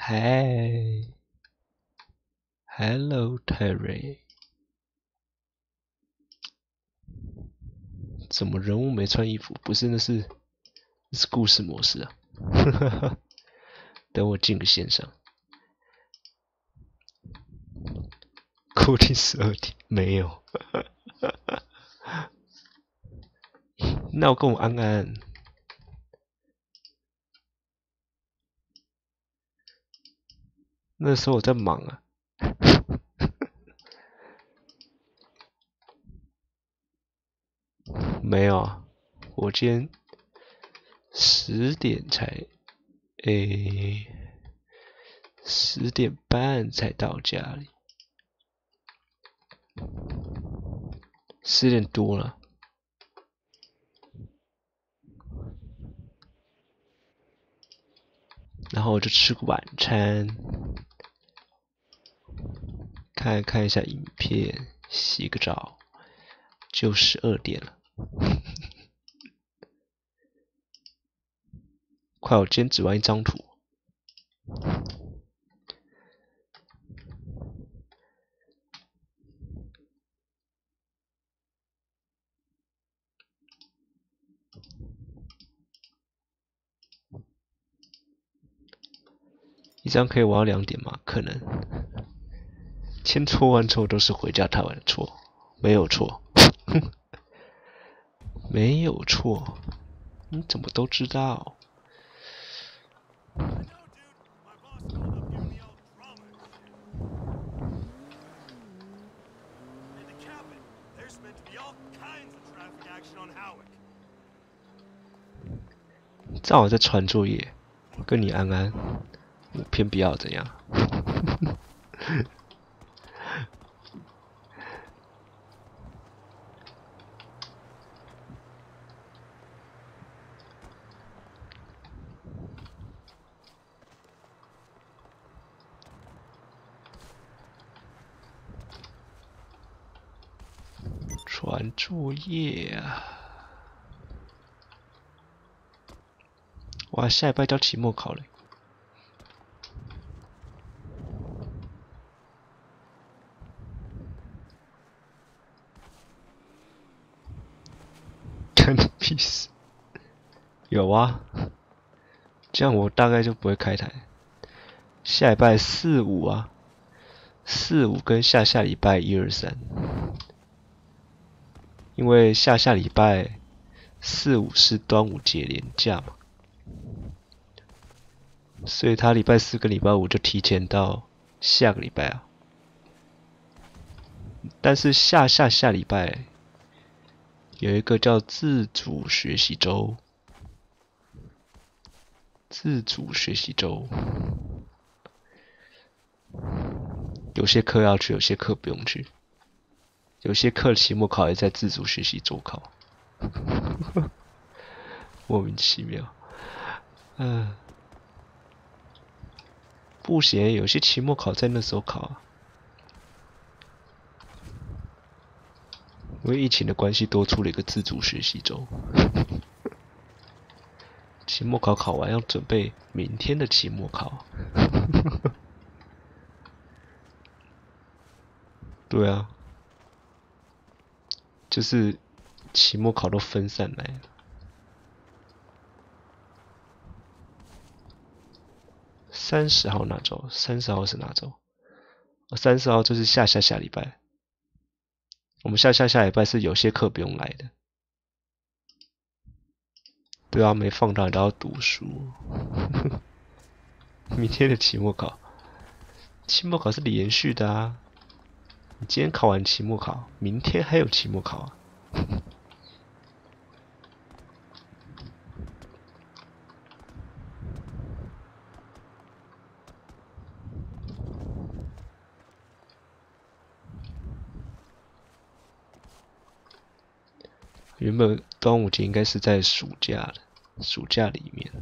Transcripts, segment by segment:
嗨 ，Hello Terry，怎么人物没穿衣服？不是，那是故事模式啊。等我进个线上，固定12点没有。那我跟我安安，那时候我在忙啊。没有啊，我今天10点才，10点半才到家里，10点多了。然后我就吃个晚餐，看一下影片，洗个澡，就12点了。快，我今天只玩一张图。一张可以玩到2点吗？可能。签戳完之后都是回家太晚的错，没有错，没有错。你怎么都知道？正好在传作业，跟你安安，我偏不要怎样？传作业啊！哇，下礼拜交期末考了。干你屁事！有啊，这样我大概就不会开台。下礼拜4、5啊，4、5跟下下礼拜1、2、3，因为下下礼拜4、5是端午节连假嘛，所以他礼拜4跟礼拜5就提前到下个礼拜啊。但是下礼拜有一个叫自主学习周，有些课要去，有些课不用去，有些课期末考也在自主学习周考，莫名其妙。不行，有些期末考在那时候考啊，因为疫情的关系，多出了一个自主学习周。期末考考完要准备明天的期末考。对啊，就是期末考都分散来了。30号哪周？30号是哪周？30号就是下礼拜。我们下礼拜是有些课不用来的。对啊，没放到都要读书。明天的期末考，期末考是连续的啊。你今天考完期末考，明天还有期末考啊。原本端午节应该是在暑假里面，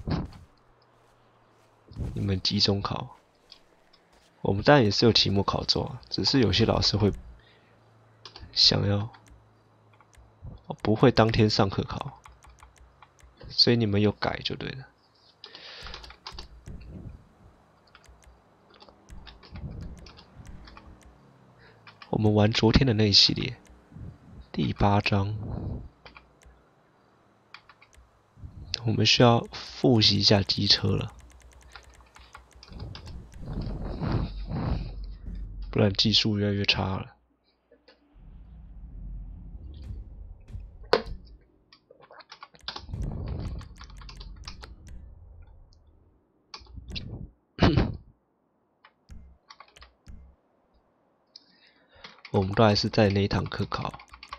你们集中考。我们当然也是有期末考做啊，只是有些老师会想要不会当天上课考，所以你们有改就对了。 我们玩昨天的那一系列，第8章，我们需要复习一下机车了，不然技术越来越差了。我们都还是在那一堂课考。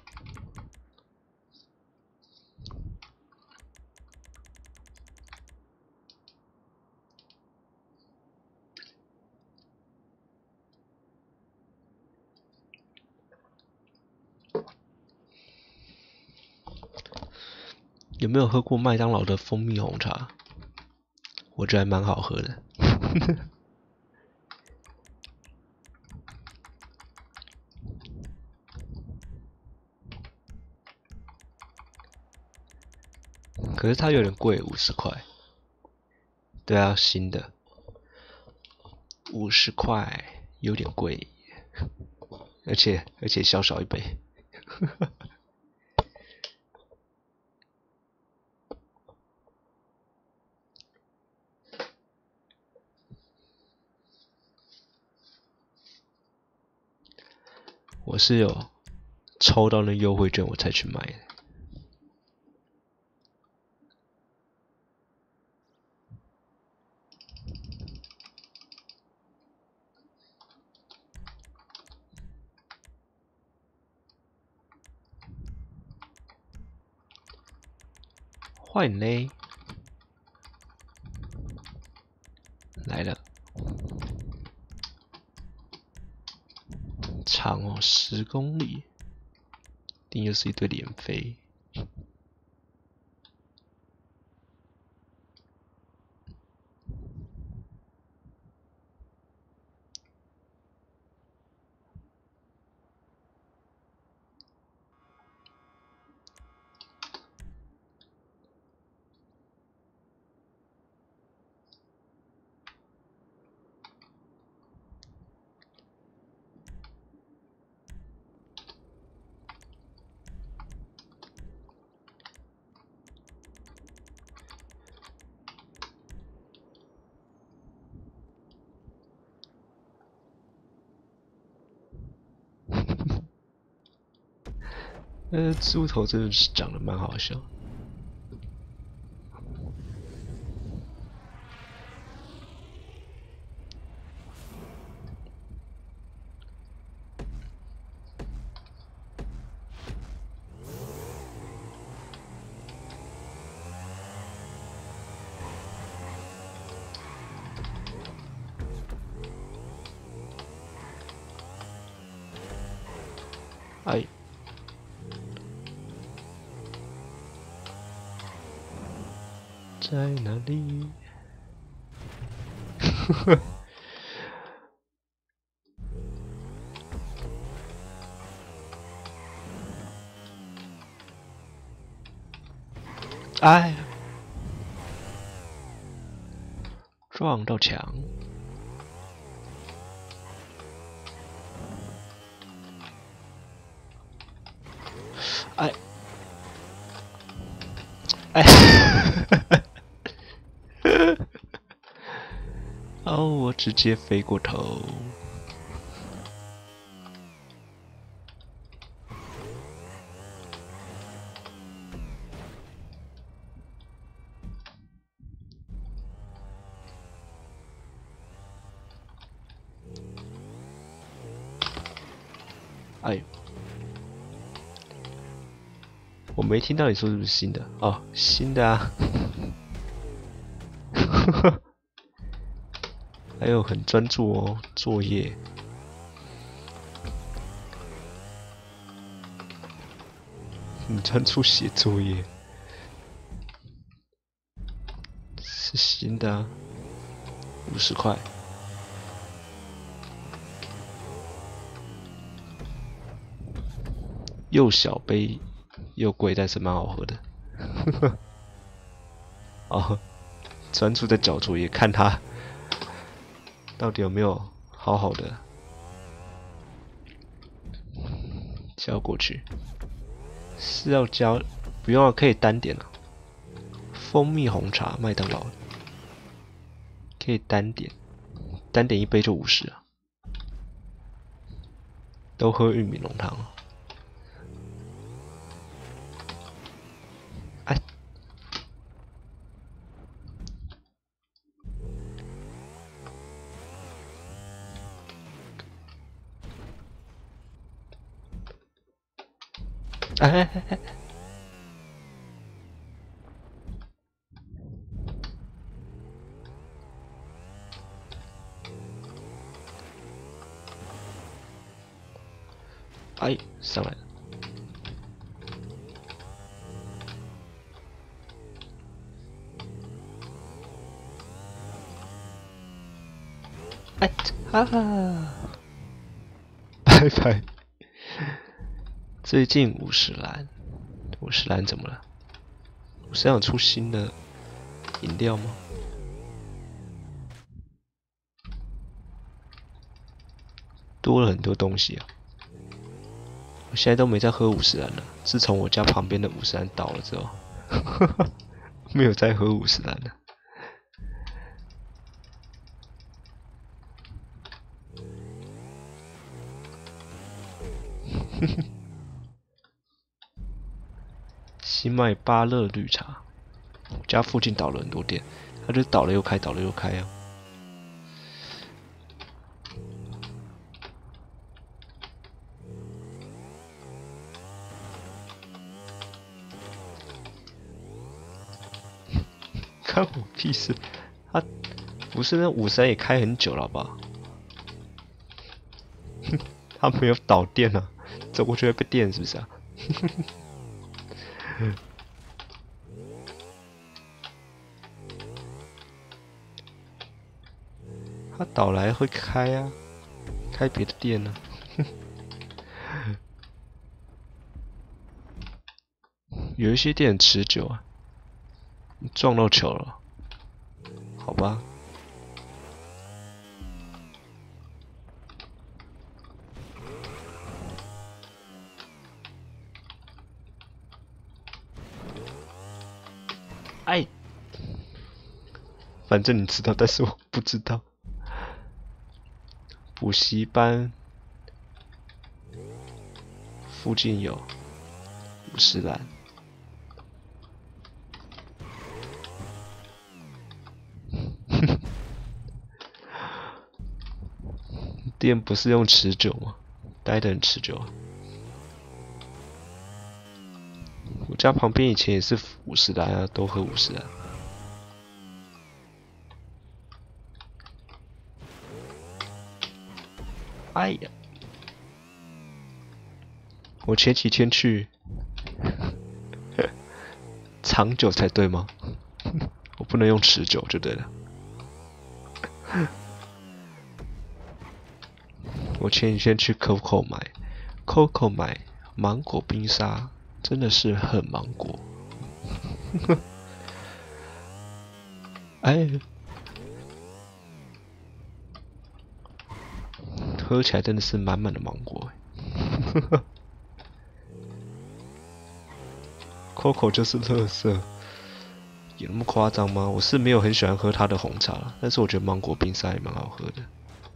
有没有喝过麦当劳的蜂蜜红茶？我觉得还蛮好喝的。可是它有点贵，50块。对啊，新的，50块有点贵，而且小小一杯。我是有抽到那优惠券我才去买的。换嘞，来了，长哦，10公里，一定又是一堆连飞。猪头真的是长得蛮好笑。哎，在哪里？哎，撞到墙。哎，哎，哦，我直接飞过头。哎，我没听到你说是不是新的？哦，新的啊。还有很专注哦，作业。很专注写作业。是新的啊，50块。又小杯又贵，但是蛮好喝的。哦，专注在交作业，看他到底有没有好好的交过去。是要交，不用了，可以单点了。蜂蜜红茶，麦当劳可以单点，单点一杯就50啊。都喝玉米浓汤。哎，哎！哎，上来了！哎，拜拜。最近50蓝怎么了？50蓝有出新的饮料吗？多了很多东西啊！我现在都没在喝50蓝了，自从我家旁边的50蓝倒了之后，没有再喝50蓝了。新麦巴乐绿茶，我家附近倒了很多店，它就倒了又开，倒了又开啊。关我屁事！他不是那53也开很久了吧？他没有导电啊，走过去会被电是不是啊？他导来会开啊，开别的店呢、啊。有一些店很持久啊，你撞到球了，好吧。哎，反正你知道，但是我不知道。补习班附近有50蓝。店不是用持久吗？待得很持久啊。我家旁边以前也是50蓝啊，都喝50蓝。哎呀，我前几天去，长久才对吗？我不能用持久就对了。我前几天去 Coco 买芒果冰沙，真的是很芒果。哎，喝起来真的是满满的芒果。Coco 就是垃圾，有那么夸张吗？我是没有很喜欢喝它的红茶，但是我觉得芒果冰沙也蛮好喝的。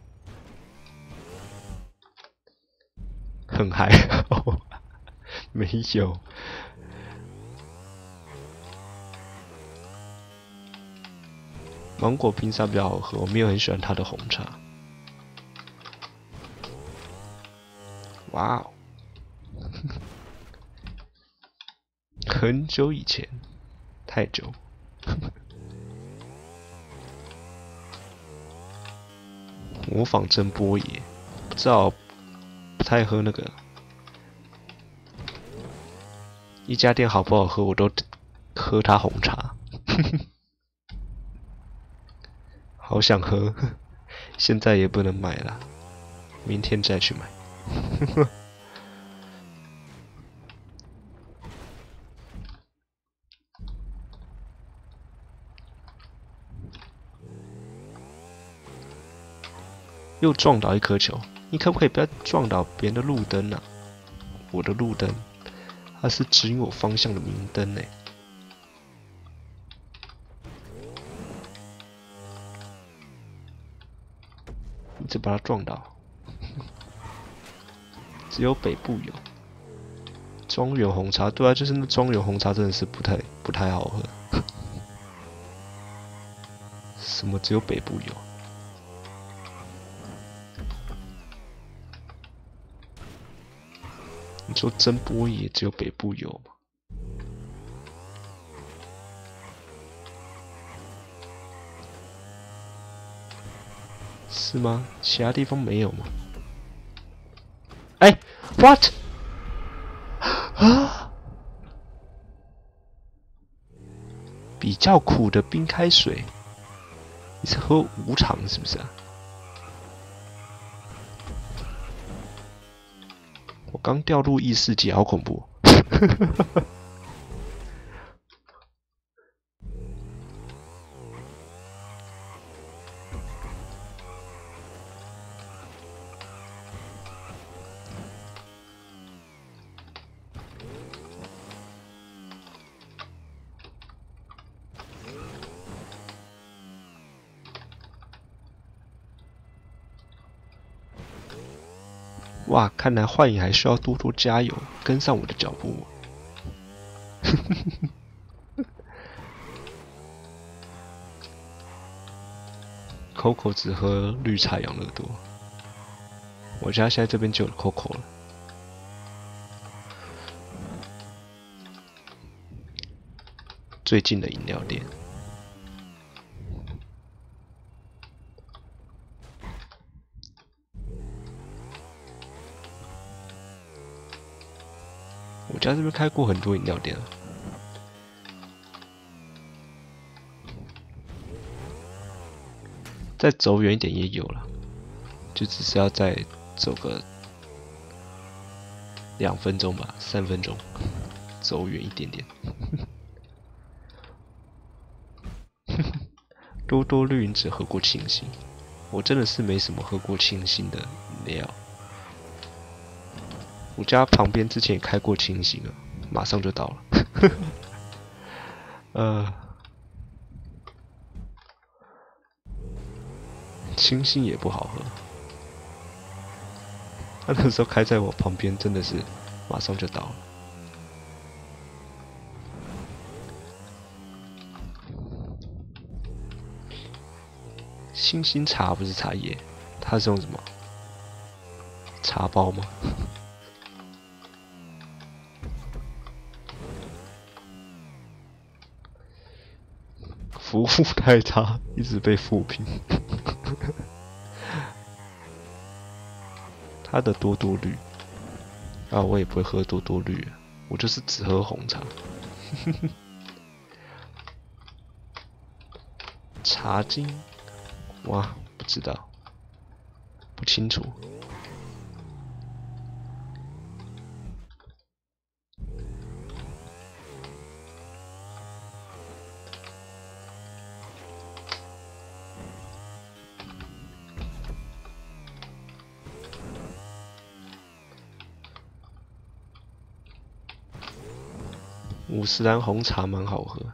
很还好，没有。芒果冰沙比较好喝，我没有很喜欢它的红茶。哇哦！很久以前，太久。模仿真波爷，不知道不太喝那个。一家店好不好喝，我都喝它红茶。好想喝，现在也不能买了，明天再去买。又撞倒一颗球，你可不可以不要撞倒别人的路灯啊？ 我的路灯，它是指引我方向的明灯呢。一直把它撞倒。只有北部有。庄园红茶，对啊，就是那庄园红茶真的是不太好喝。什么只有北部有？你说真波也只有北部有吗？是吗？其他地方没有吗？哎 ，what？ 啊？比较苦的冰开水，你是喝无糖是不是啊？我刚掉入异世界，好恐怖！哇，看来幻影还需要多多加油，跟上我的脚步。Coco 只喝绿茶养乐多，我家现在这边就有 Coco 了。最近的饮料店。我家这边开过很多饮料店啊。再走远一点也有了，就只是要再走个2分钟吧，3分钟，走远一点点。多多绿饮只喝过清新，我真的是没什么喝过清新的饮料。我家旁边之前也开过清新了，马上就到了。清新也不好喝。他那时候开在我旁边，真的是马上就到了。星星茶不是茶叶，它是用什么？茶包吗？服务太差，一直被负评。他的多多绿啊，我也不会喝多多绿，我就是只喝红茶。茶精，哇，不知道，不清楚。50兰红茶蛮好喝。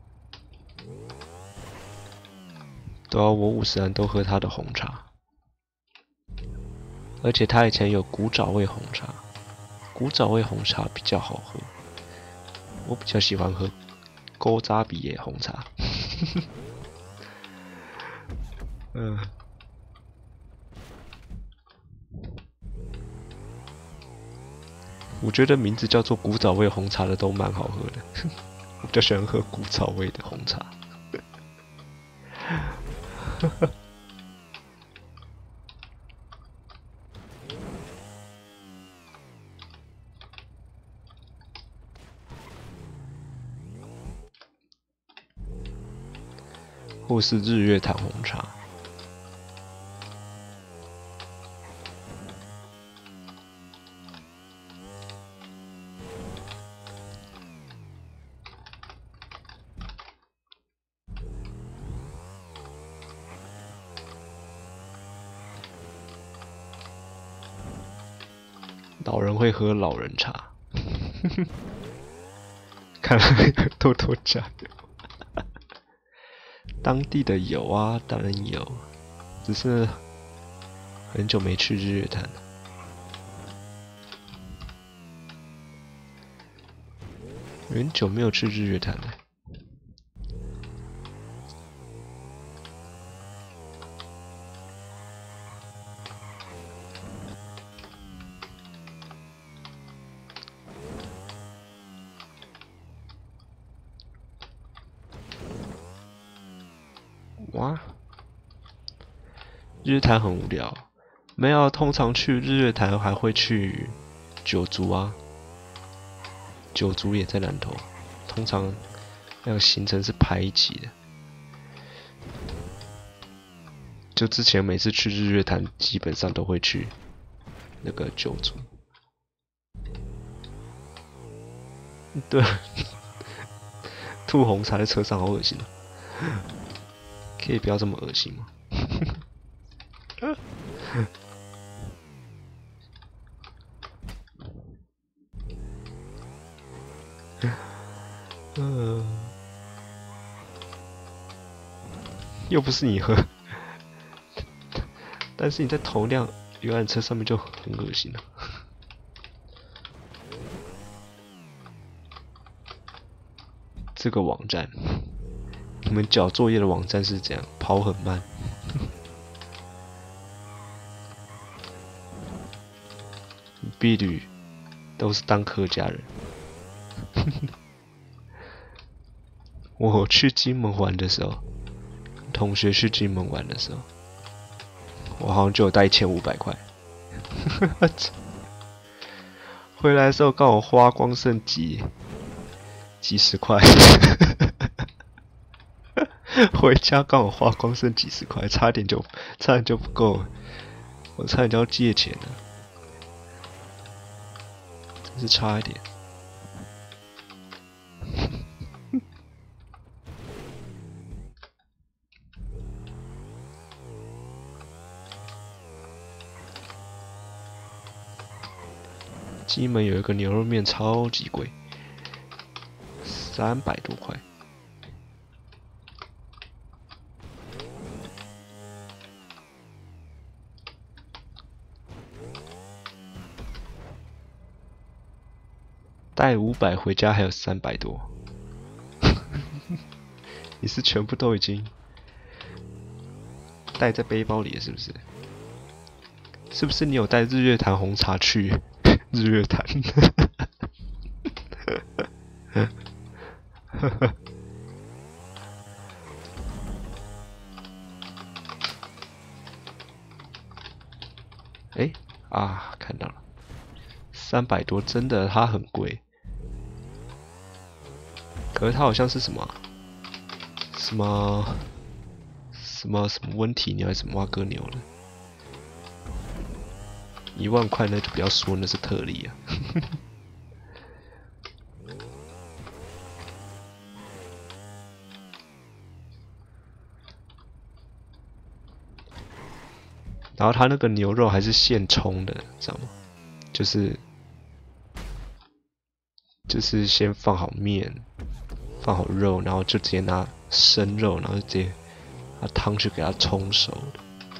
对啊，我50兰都喝他的红茶，而且他以前有古早味红茶，古早味红茶比较好喝，我比较喜欢喝勾扎比耶红茶。我觉得名字叫做古早味红茶的都蛮好喝的，我比较喜欢喝古早味的红茶。或是日月潭红茶。 老人会喝老人茶。看来偷偷加油。当地的有啊，当然有，只是很久没去日月潭了。很久没有去日月潭了。哇，日月潭很无聊。没有，通常去日月潭还会去九族啊。九族也在南投，通常那个行程是排一起的。就之前每次去日月潭，基本上都会去那个九族。对，吐红茶在车上好恶心啊！可以不要这么恶心吗？又不是你喝，但是你在同辆游览车上面就很恶心了。这个网站，你们交作业的网站是这样，跑很慢。毕旅都是当客家人。我去金门玩的时候，同学去金门玩的时候，我好像就有带1500块。回来的时候刚好花光剩几十块。回家刚好花光剩几十块，差点就不够了，我差点就要借钱了，真是差一点。金门有一个牛肉面超级贵，300多块。带500回家还有300多。你是全部都已经带在背包里了是不是？是不是你有带日月潭红茶去日月潭？哎啊，看到了，300多，真的它很贵。可是它好像是什么温体牛还是什么蛙哥牛的，1万块那就不要说那是特例啊。然后它那个牛肉还是现冲的，知道吗？就是先放好面，放好肉，然后就直接拿生肉，然后直接拿汤去给它冲熟的。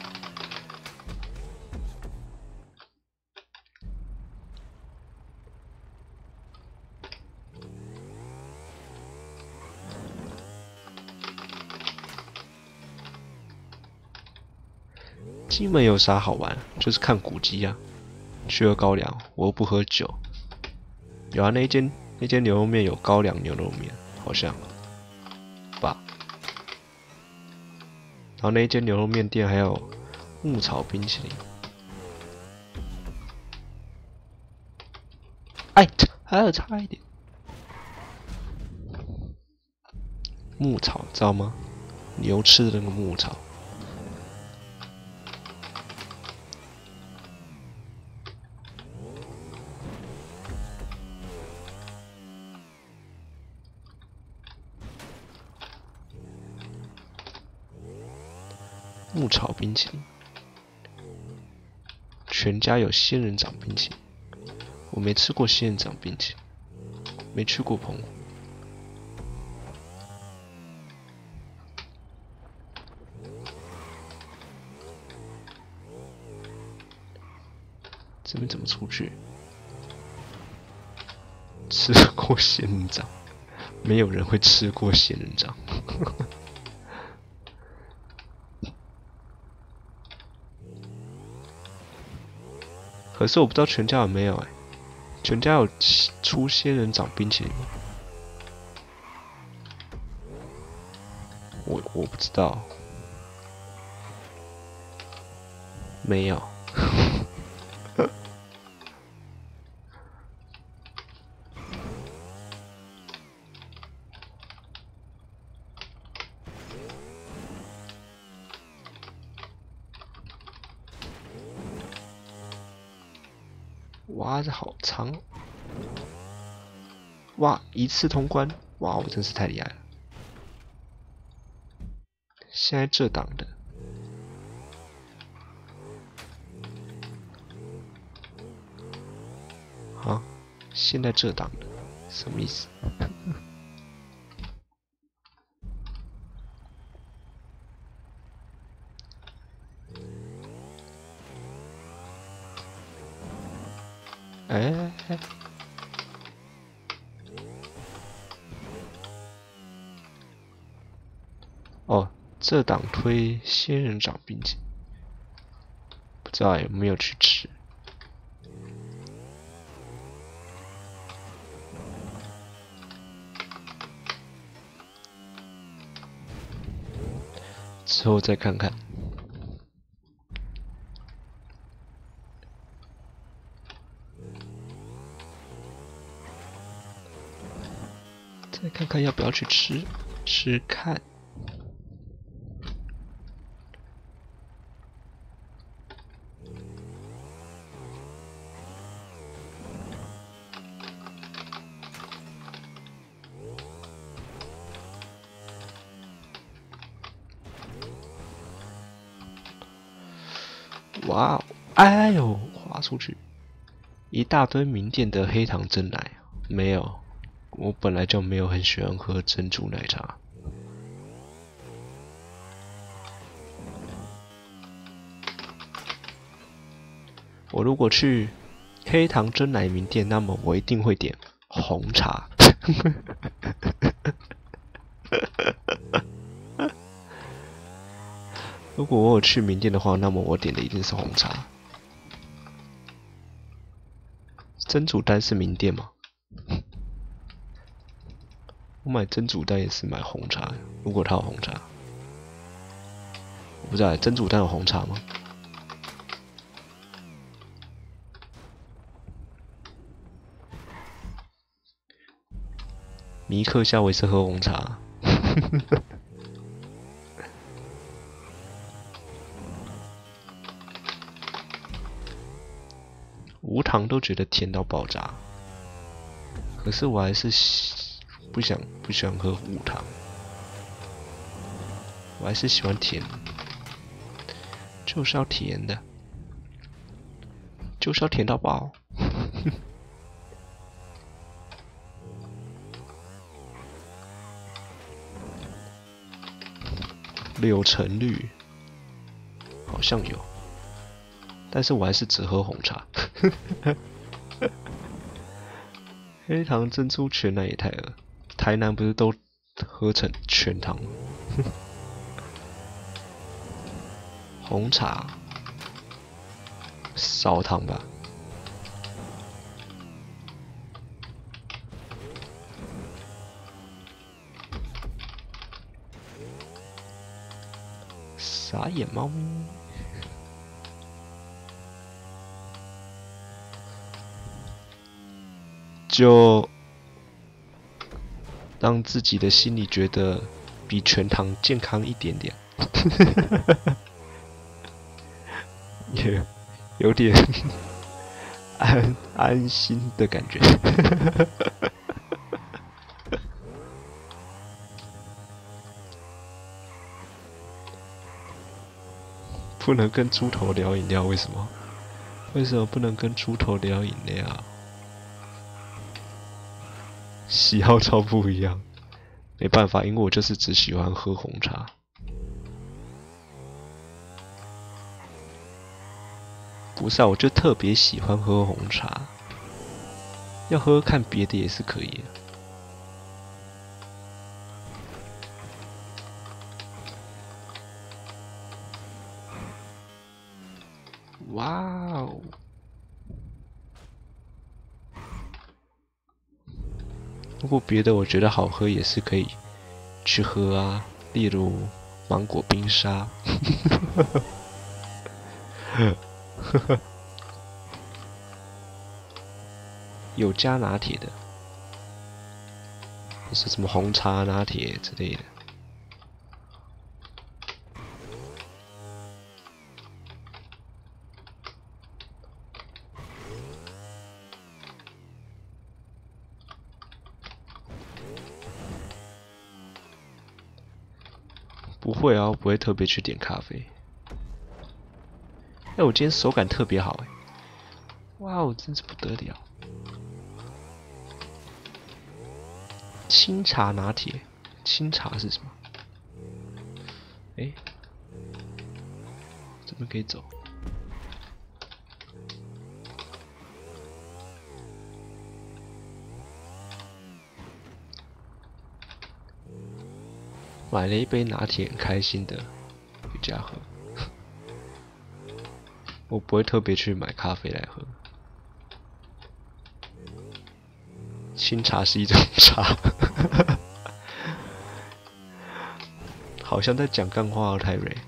金门有啥好玩？就是看古迹啊，去喝高粱，我又不喝酒。有啊，那间牛肉面有高粱牛肉面，好像吧。然后那间牛肉面店还有牧草冰淇淋。哎，还有差一点。牧草知道吗？牛吃的那个牧草。牧草冰淇淋，全家有仙人掌冰淇淋。 我没吃过仙人掌冰淇淋，没去过澎湖。这边怎么出去？吃过仙人掌，没有人会吃过仙人掌。可是我不知道全家有没有全家有出仙人掌冰淇淋吗？我不知道，没有。哇，这好长哦！哇，一次通关！哇，我真是太厉害了。现在这档的，啊，现在这档的，什么意思？哎，哦，这档推仙人掌冰淇淋，不知道有没有去吃。之后再看看。再看看要不要去吃吃看。哇哦，哎呦，滑出去！一大堆名店的黑糖珍奶，没有，我本来就没有很喜欢喝珍珠奶茶。我如果去黑糖珍奶名店，那么我一定会点红茶。如果我有去名店的话，那么我点的一定是红茶。蒸煮蛋是名店吗？我买蒸煮蛋也是买红茶，如果它有红茶，我不知道蒸煮蛋有红茶吗？米克夏威是喝红茶。无糖都觉得甜到爆炸，可是我还是不喜欢喝无糖，我还是喜欢甜，就是要甜的，就是要甜到爆。柳橙绿好像有，但是我还是只喝红茶。黑糖珍珠全奶也太恶，台南不是都喝成全糖吗？红茶少糖吧。傻眼猫咪。就让自己的心里觉得比全糖健康一点点，也有点安心的感觉。不能跟猪头聊饮料，为什么？为什么不能跟猪头聊饮料？ 喜好超不一样，没办法，因为我就是只喜欢喝红茶。不是啊，我就特别喜欢喝红茶，要喝看别的也是可以的。哇哦！不过别的我觉得好喝也是可以去喝啊，例如芒果冰沙。有加拿铁的，是什么红茶拿铁之类的。不会啊，我不会特别去点咖啡。哎，我今天手感特别好哎！哇哦，真是不得了！清茶拿铁，清茶是什么？哎，这边可以走。买了一杯拿铁，很开心的回家喝。我不会特别去买咖啡来喝。清茶是一种茶，好像在讲干话哦，泰瑞。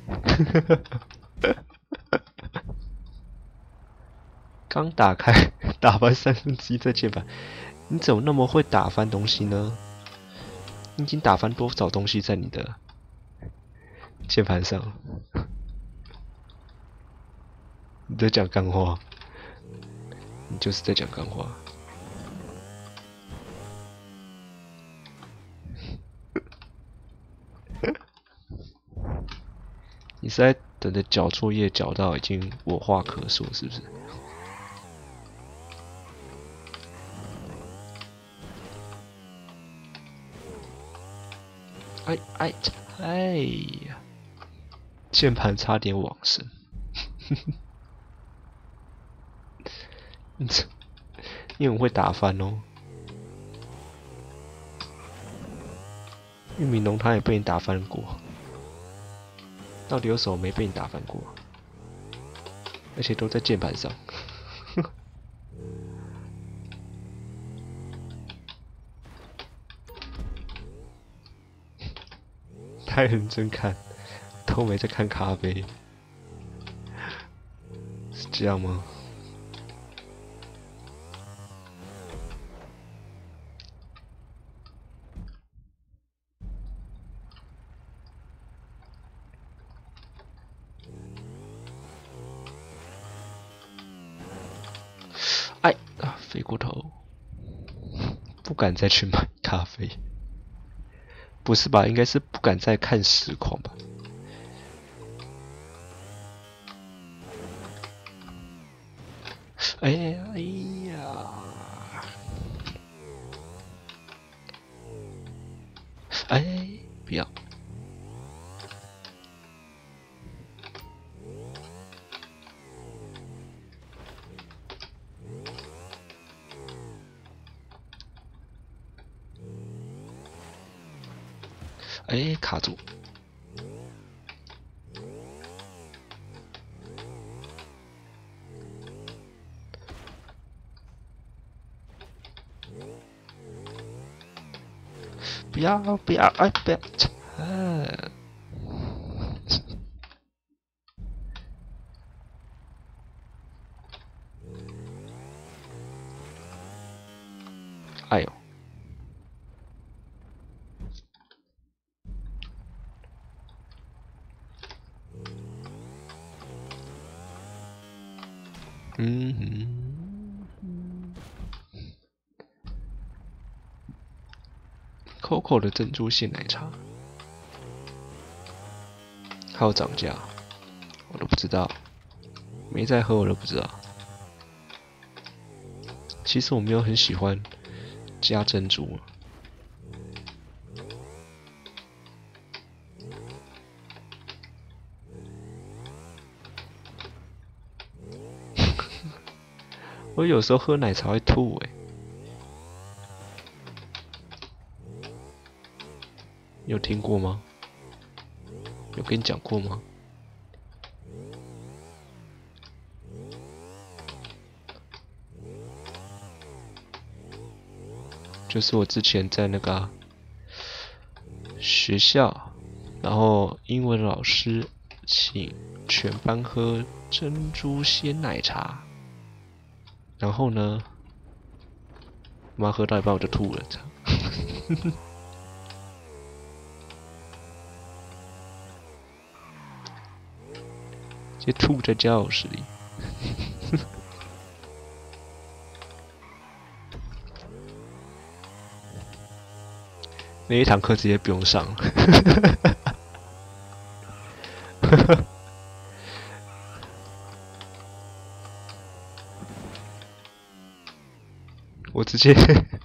刚打开，打翻1/3在键盘，你怎么那么会打翻东西呢？你已经打翻多少东西在你的键盘上？你在讲干话，你就是在讲干话。你是在等着交作业交到已经我话可说，是不是？哎呀！键盘差点往生。你很会打翻哦。玉米浓汤也被你打翻过，到底有什么没被你打翻过？而且都在键盘上。太认真看，都没在看咖啡，是这样吗？哎啊，飞过头，不敢再去买咖啡。不是吧？应该是不敢再看实况吧？哎呀！哎，不要！哎，卡住！不要不要！哎，不要！哎呦！嗯哼，Coco 的珍珠鲜奶茶，还有涨价，我都不知道，没在喝我都不知道。其实我没有很喜欢加珍珠。我有时候喝奶茶会吐欸，你有听过吗？有跟你讲过吗？就是我之前在那个学校，然后英文老师请全班喝珍珠鲜奶茶，然后呢，妈喝到一半我就吐了，这样。直接吐在教室里。那一堂课直接不用上了。我直接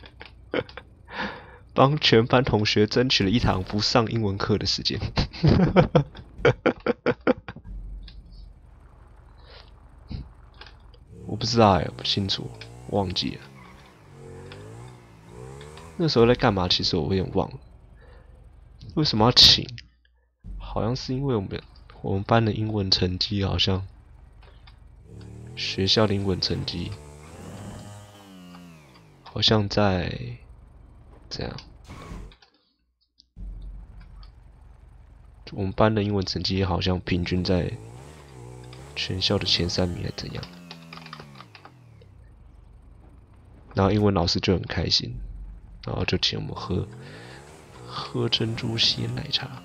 帮全班同学争取了一堂不上英文课的时间。我不知道欸，不清楚，忘记了。那时候在干嘛？其实我有点忘了。为什么要请？好像是因为我们班的英文成绩好像学校的英文成绩好像在这样，我们班的英文成绩好像平均在全校的前3名，还怎样？然后英文老师就很开心，然后就请我们喝珍珠鲜奶茶。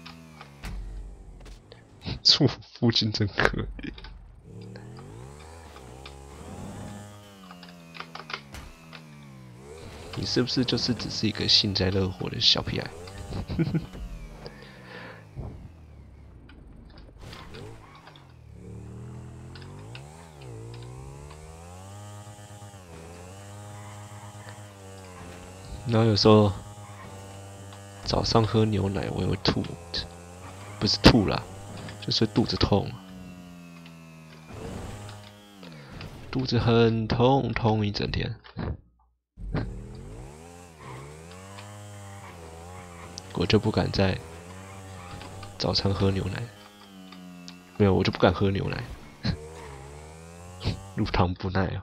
住附近真可怜。你是不是就是只是一个幸灾乐祸的小屁孩？然后有时候早上喝牛奶我也会吐，不是吐啦，就是肚子痛，肚子很痛，痛一整天。我就不敢在早餐喝牛奶，没有，我就不敢喝牛奶，乳糖不耐哦。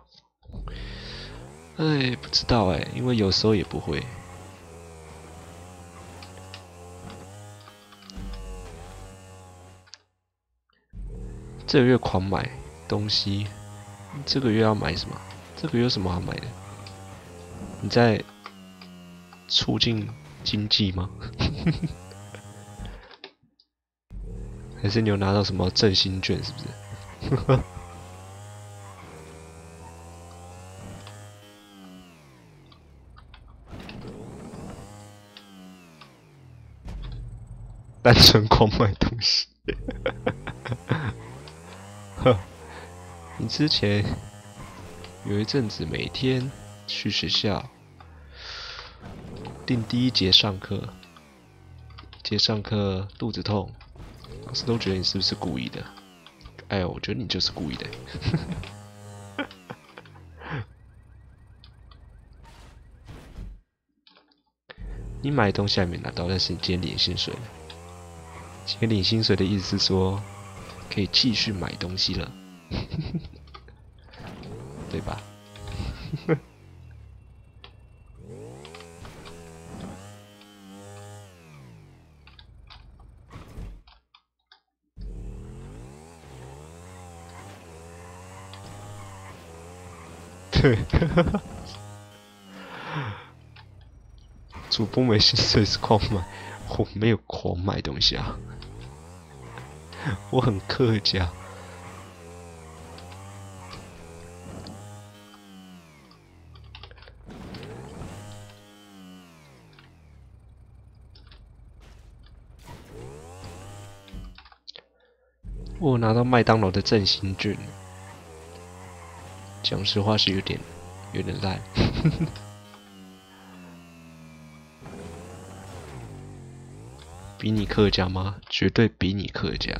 哎，不知道哎，因为有时候也不会。这个月狂买东西，这个月要买什么？这个月有什么好买的？你在促进经济吗？还是你有拿到什么振兴券？是不是？单纯狂买东西。你之前有一阵子每天去学校订第一节上课，肚子痛，老师都觉得你是不是故意的？哎呦，我觉得你就是故意的。你买东西还没拿到，但是你今天领薪水了。今天领薪水的意思是说，可以继续买东西了，对吧？对。主播没薪水是狂买，我没有狂买东西啊，我很客家。我拿到麦当劳的振兴券，讲实话是有点烂。 比你客家吗？绝对比你客家。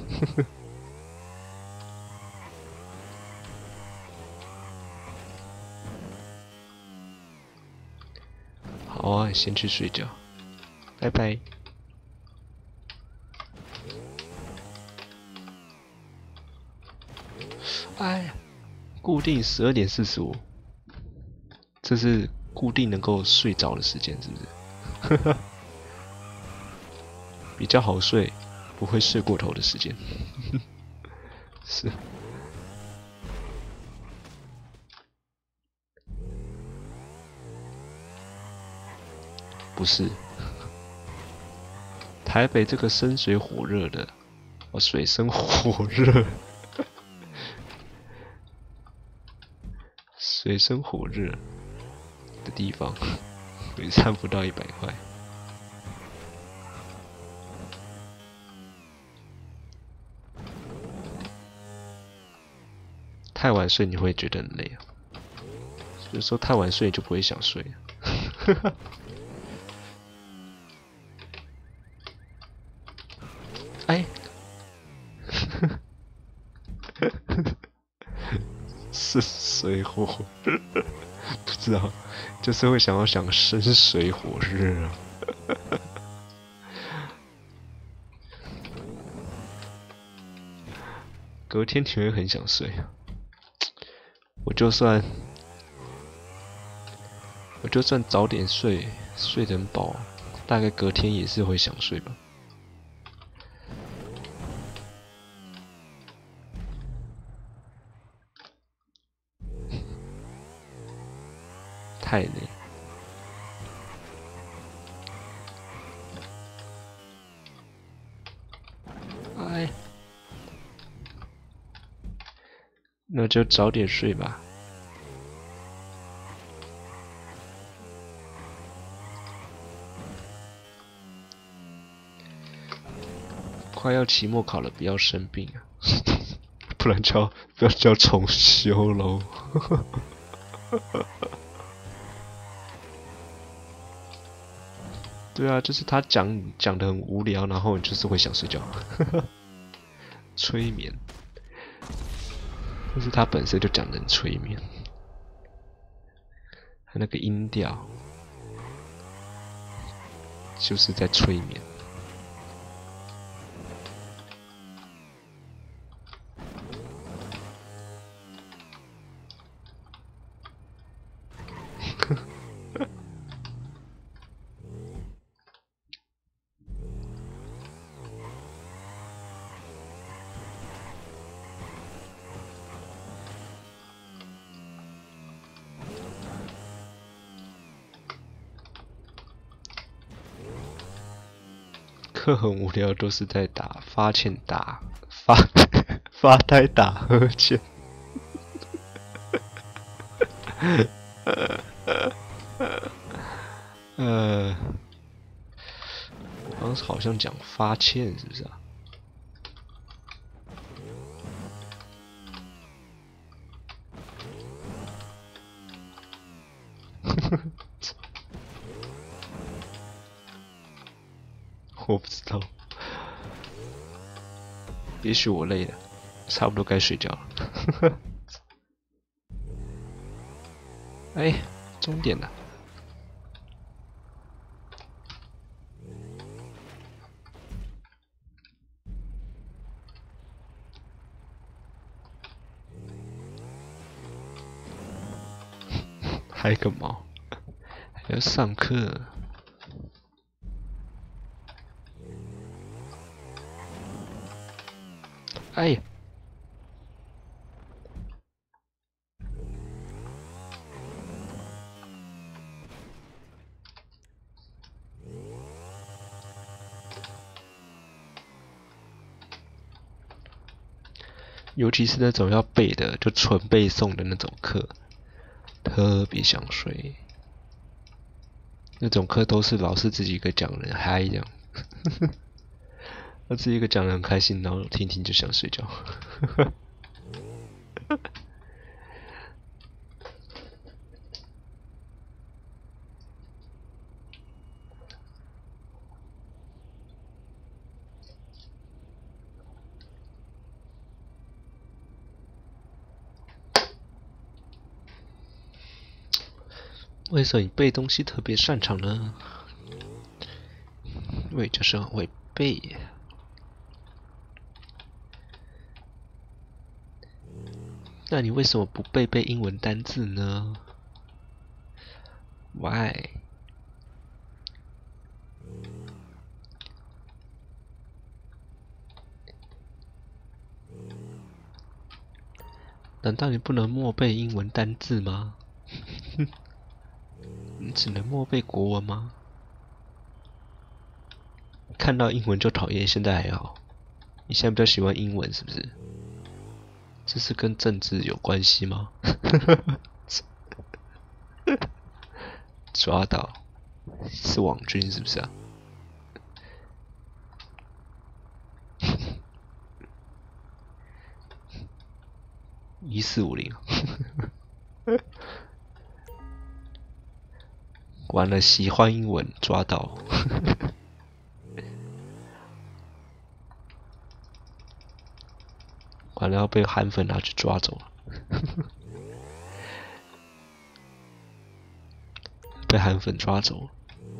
好啊，先去睡觉，拜拜。哎，固定12:45，这是固定能够睡着的时间，是不是？比较好睡，不会睡过头的时间。是。不是？台北这个生水火热的，哦，水深火热，水深火热的地方，每餐不到100块。太晚睡你会觉得很累啊，有时候太晚睡你就不会想睡啊。哎，是水火，不知道，就是会想生水火热啊。隔天你会很想睡啊。我就算早点睡，睡得很饱，大概隔天也是会想睡吧。太累。哎，那就早点睡吧。快要期末考了，不要生病啊，不然不要叫重修喽。对啊，就是他讲的很无聊，然后你就是会想睡觉。催眠，但是他本身就讲的很催眠，他那个音调就是在催眠。课很无聊，都是在发欠发呆打呵欠。刚好像讲发欠是不是啊？我不知道，也许我累了，差不多该睡觉了。哎，终点了。嗨个毛，还要上课。哎，尤其是那种要背的，就纯背诵的那种课，特别想睡。那种课都是老师自己一个讲人嗨这样，他自己一个讲人很开心，然后听听就想睡觉。 为什么你背东西特别擅长呢？因为就是很会背。那你为什么不背背英文单字呢 ？Why？ 难道你不能默背英文单字吗？你只能默背国文吗？看到英文就讨厌，现在还好。你现在比较喜欢英文是不是？这是跟政治有关系吗？抓到，是网军是不是啊？1450，完了，喜欢英文抓到，完了要被韩粉拿去抓走了，被韩粉抓走了。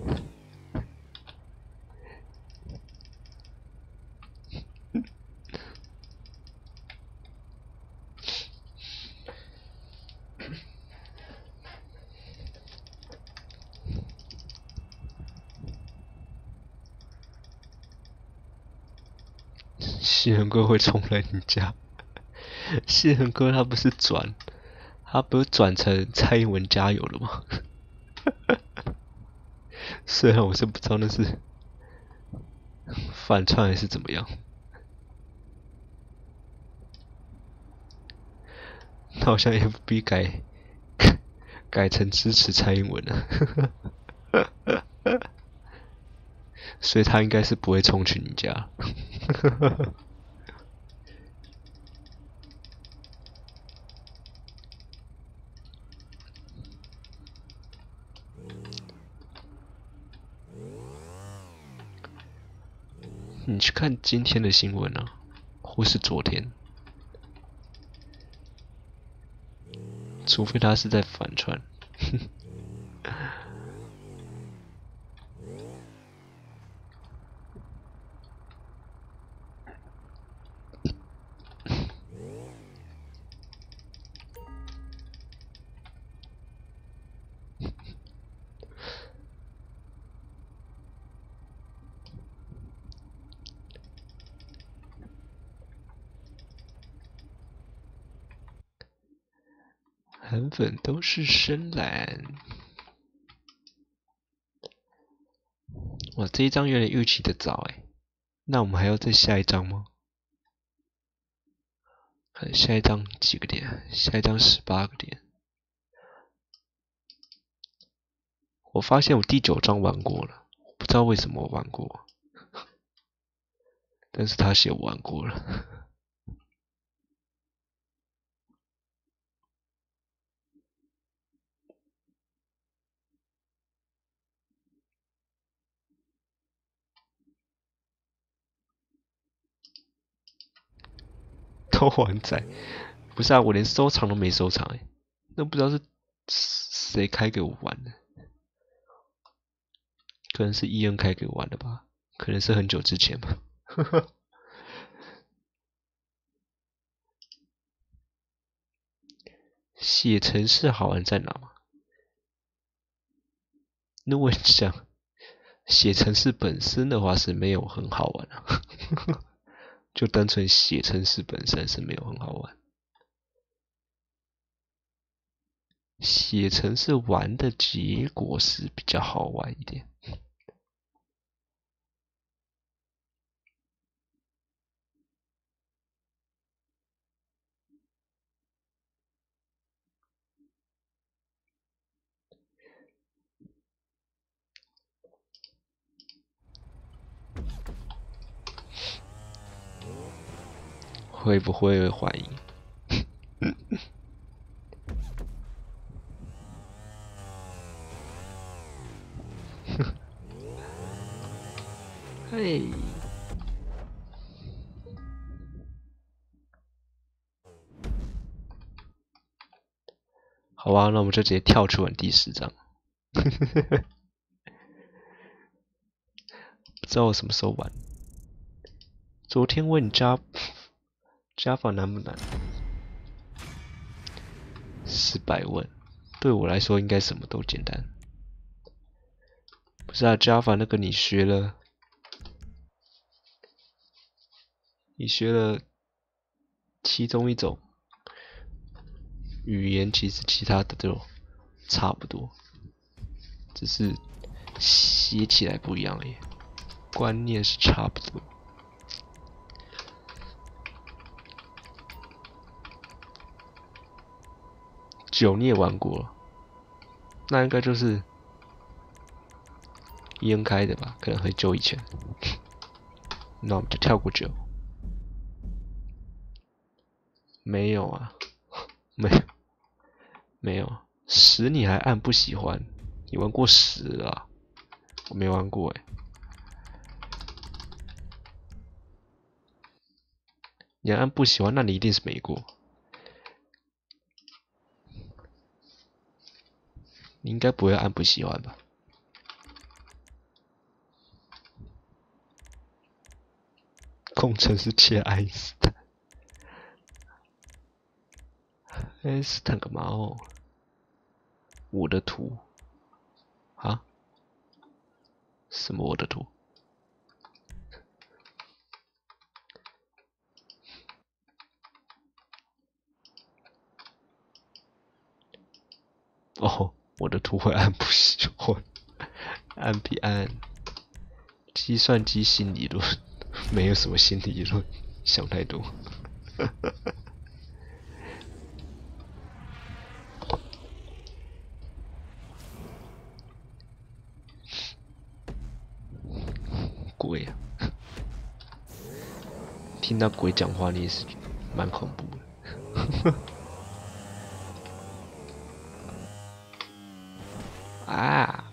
谢仁哥会冲人家，谢仁哥他不是转，他不是转成蔡英文加油了吗？虽然我是不知道那是反串还是怎么样，他好像 FB 改成支持蔡英文了，所以他应该是不会冲去你家。你去看今天的新闻啊，或是昨天，除非他是在反串。韩粉都是深蓝。哇，这一张有点预期的早哎，那我们还要再下一张吗？下一张几个点？下一张18个点。我发现我第9章玩过了，不知道为什么我玩过，但是他写我玩过了。偷玩仔，不是啊，我连收藏都没收藏哎，那不知道是谁开给我玩的，可能是EN开给我玩的吧，可能是很久之前吧。写程式好玩在哪吗？那我想，写程式本身的话是没有很好玩啊，就单纯写程式本身是没有很好玩。写程式玩的结果是比较好玩一点。会不会怀疑？嘿，好吧，那我们就直接跳出完第10章。 不知道我什么时候玩。昨天问加法难不难？400问，对我来说应该什么都简单。不是啊，Java 那个你学了其中一种语言，其实其他的都差不多，只是写起来不一样而已，观念是差不多。9你也玩过了，那应该就是EN开的吧？可能很久以前。那我们就跳过9。没有啊，没有。10你还按不喜欢？你玩过10啊？我没玩过哎。你还按不喜欢，那你一定是没过。你应该不会按不喜欢吧？工程师切爱因斯坦，爱因斯坦干嘛哦？我的图啊？什么我的图？哦，我的图会按不喜欢，按比按。计算机新理论，没有什么新理论，想太多。鬼啊！听到鬼讲话，你也是蛮恐怖的。啊！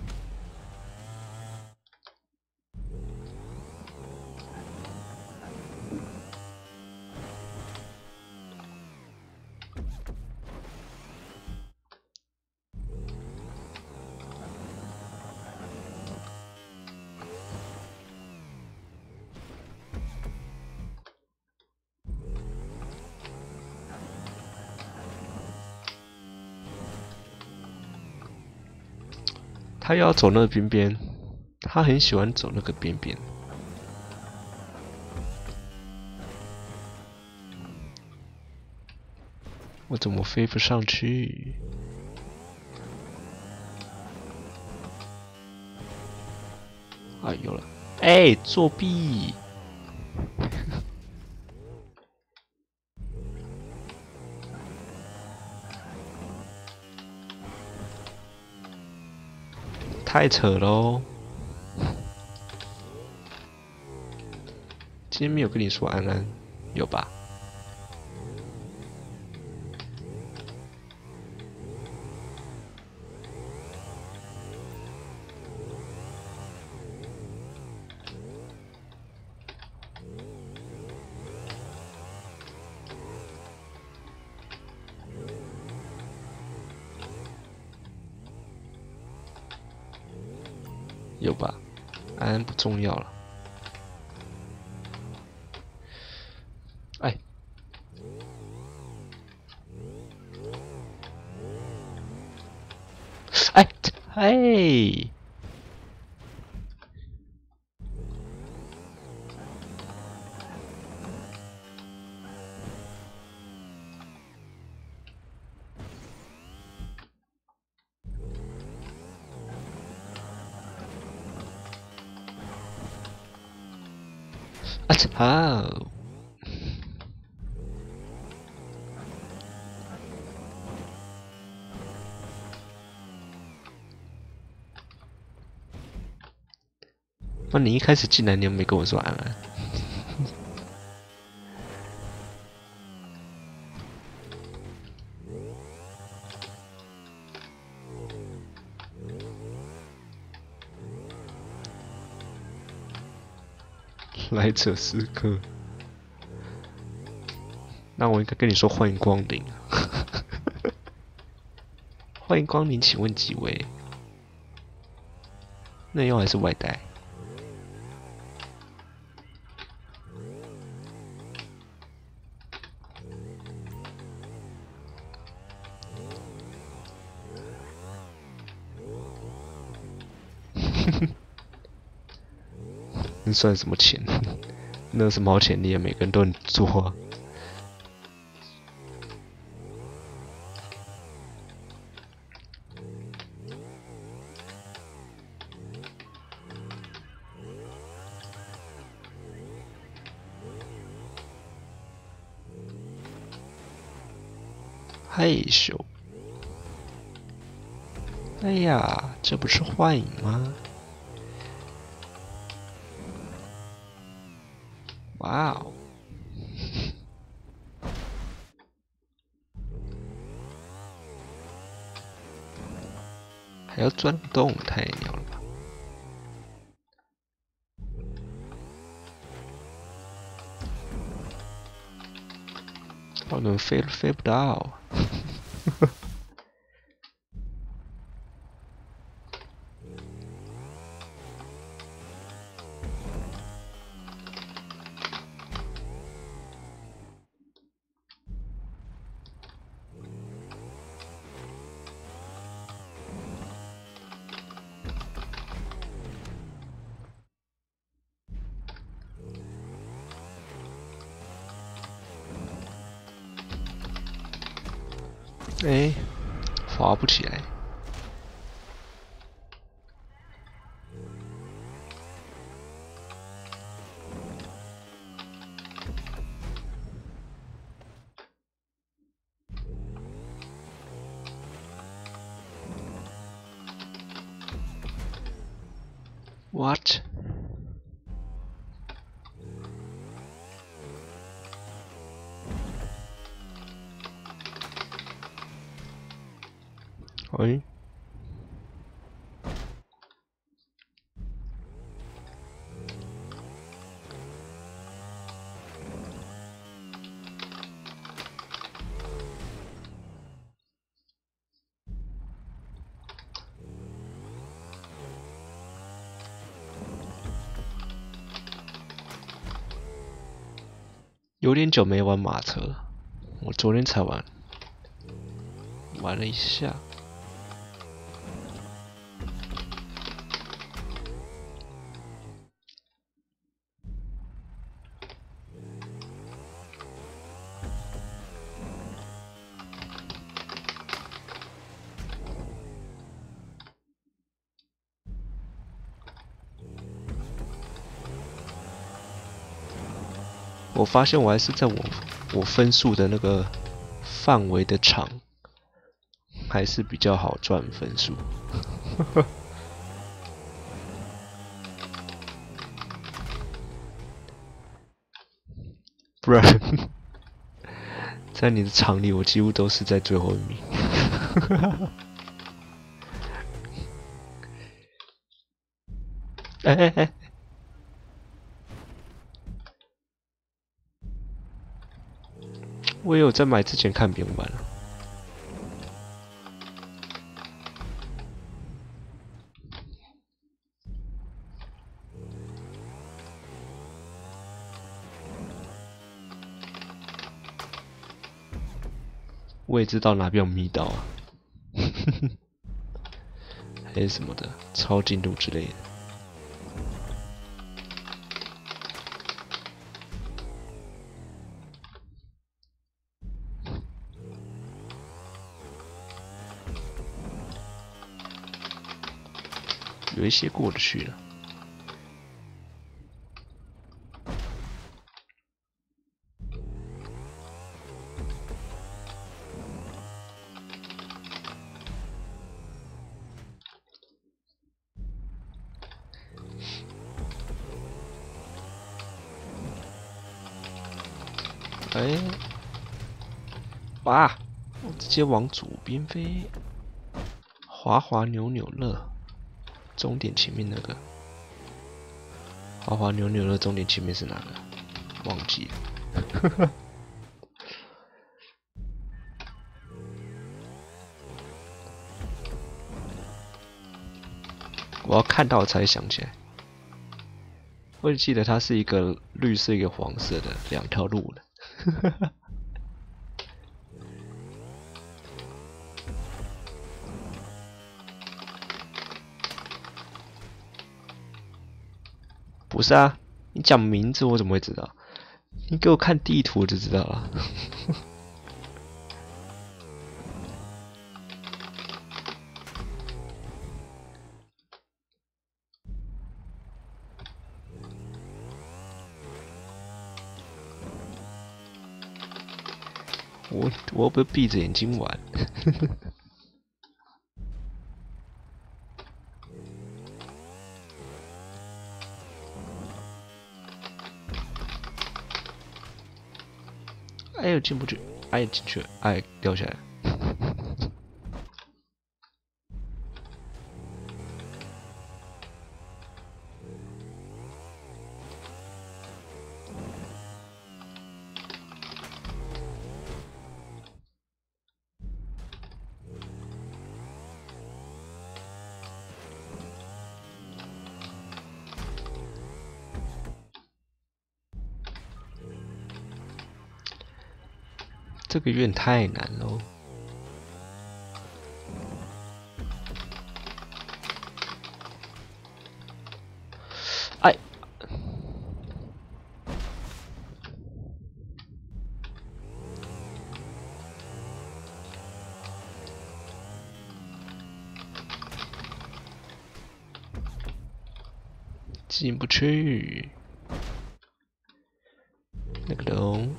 他要走那个边边，他很喜欢走那个边边。我怎么飞不上去？啊，有了！哎，作弊！太扯喽！今天没有跟你说安安，有吧？有吧？安安不重要了。哎，哎，哎！啊操！那你一开始进来，你又没跟我说安安。来者是客。那我应该跟你说欢迎光临。欢迎光临，请问几位？ 内用还是外带？那算什么钱？那是毛钱力啊，每个人都能做啊。害羞。哎呀，这不是幻影吗？哇哦！还要钻洞，太鸟了吧！我怎么飞都飞不到？哎，滑不起来。What？哎，有点久没玩马车了，我昨天才玩，玩了一下。我发现我还是在我分数的那个范围的场，还是比较好赚分数。不然，在你的场里，我几乎都是在最后一名。哎哎哎！我也有在买之前看别人玩了。我也知道哪边有密道啊，还是什么的超进度之类的。有一些过得去了。哎，哇！我直接往左边飞，滑滑扭扭乐，终点前面那个。滑滑扭扭乐终点前面是哪个？忘记了。 我要看到才想起来。我记得它是一个绿色一个黄色的两条路的。不是啊，你讲名字我怎么会知道？你给我看地图就知道了。我又不是闭着眼睛玩。哎呦进不去，哎进去了，哎掉下来。这个有点太难喽。哎，进不去。那个龙。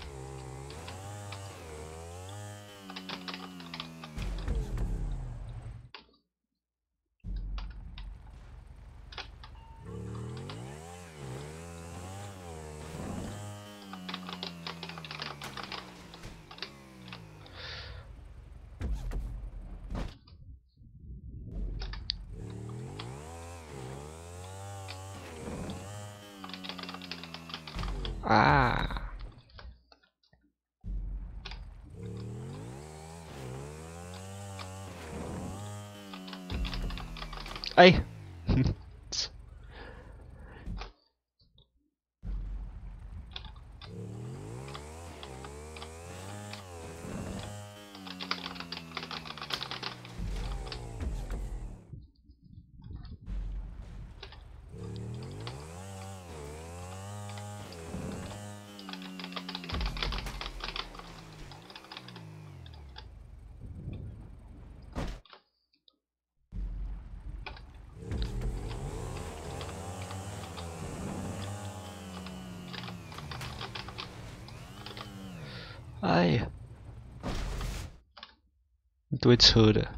啊！哎，哎呀，一堆车的。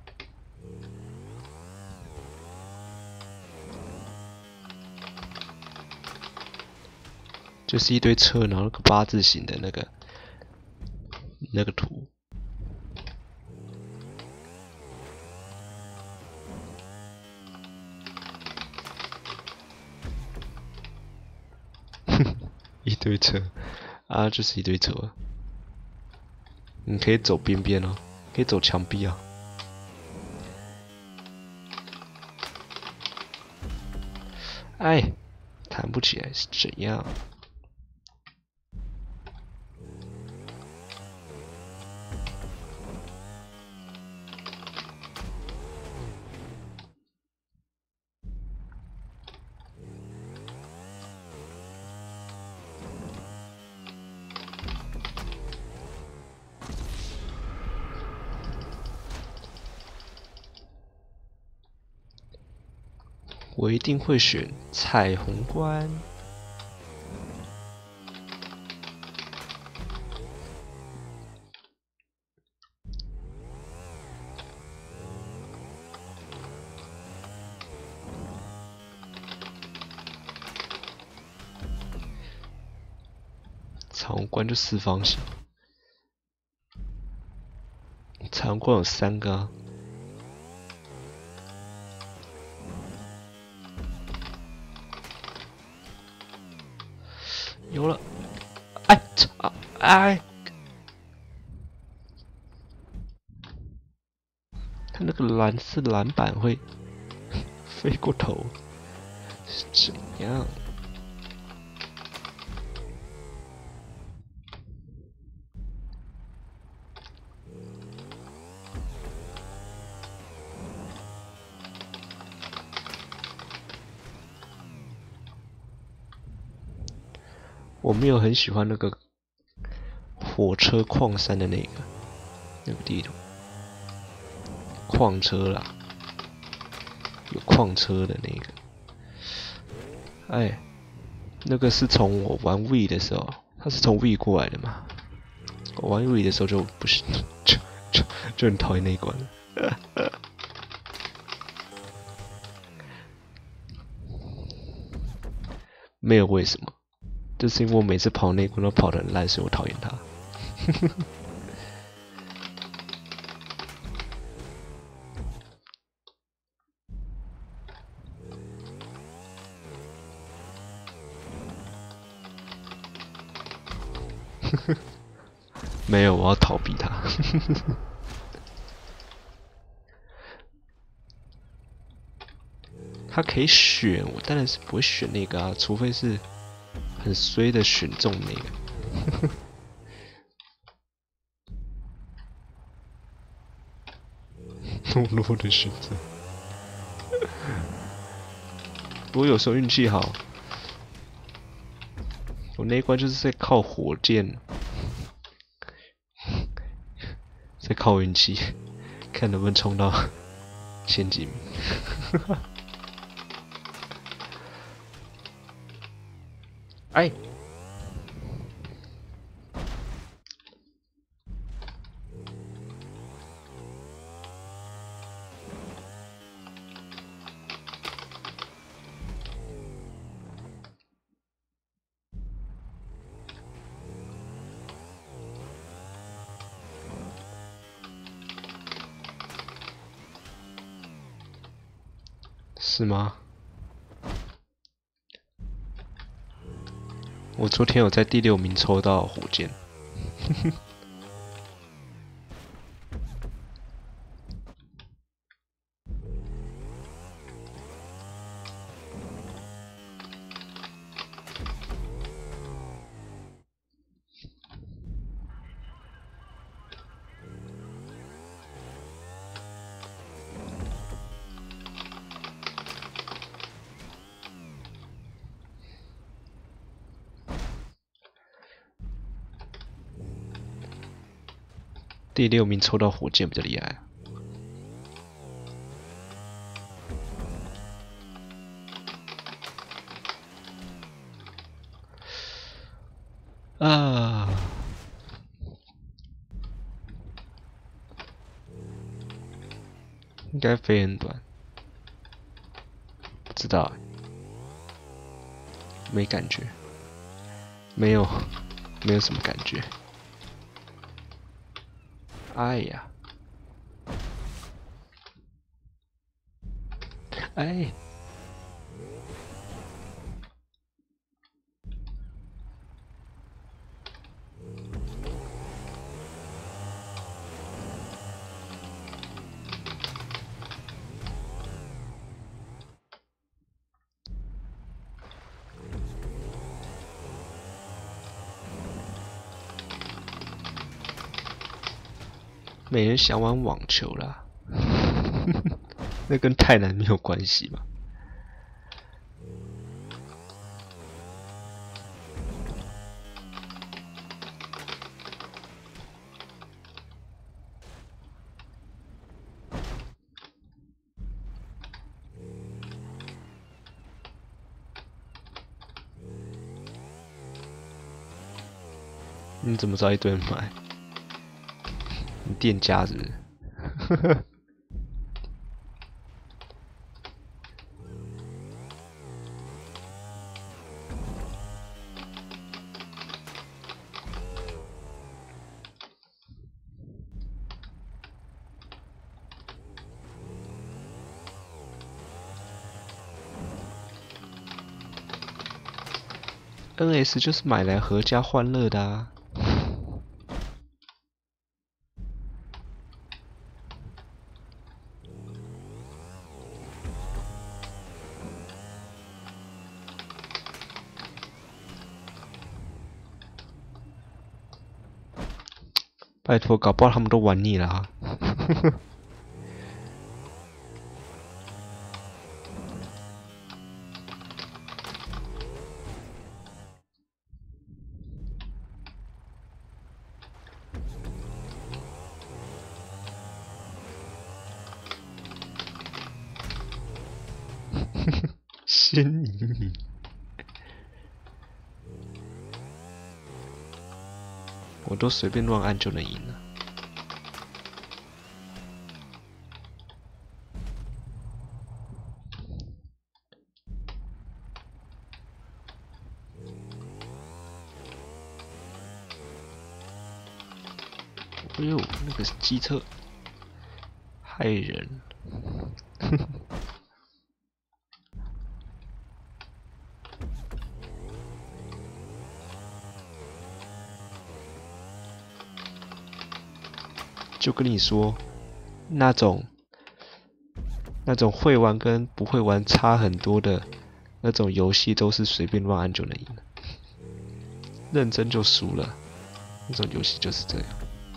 就是一堆车，然后那个八字形的那个图。一堆车啊，就是一堆车。你可以走边边哦，可以走墙壁啊。哎，弹不起来是怎样？我一定会选彩虹关。彩虹关就四方形，彩虹关有3个啊。有了，哎，哎，它那个蓝色篮板会飞过头是怎样？我没有很喜欢那个火车矿山的那个地图，矿车啦，有矿车的那个。哎，那个是从我玩 Wii 的时候，它是从 Wii 过来的嘛。我玩 Wii 的时候就不是，就很讨厌那一关了。没有为什么，就是因为我每次跑那一关都跑得很烂，所以我讨厌它。没有，我要逃避它。它可以选，我当然是不会选那个啊，除非是很衰的选中那个。懦弱的选择。不过有时候运气好，我那一关就是在靠火箭，在靠运气，看能不能冲到前几名。哎，是吗？我昨天有在第6名抽到火箭。第6名抽到火箭比较厉害。啊，应该飞很短，不知道，没感觉，没有什么感觉。哎呀，哎，没人想玩网球啦。那跟太难没有关系吧你怎么知道一堆人买？你店家是不是？NS 就是买来合家欢乐的啊。 拜托，搞不好他们都玩腻了啊！仙女，我都随便乱按就能赢了。哎呦，那个机车害人！就跟你说，那种会玩跟不会玩差很多的那种游戏，都是随便乱按就能赢的，认真就输了。那种游戏就是这样。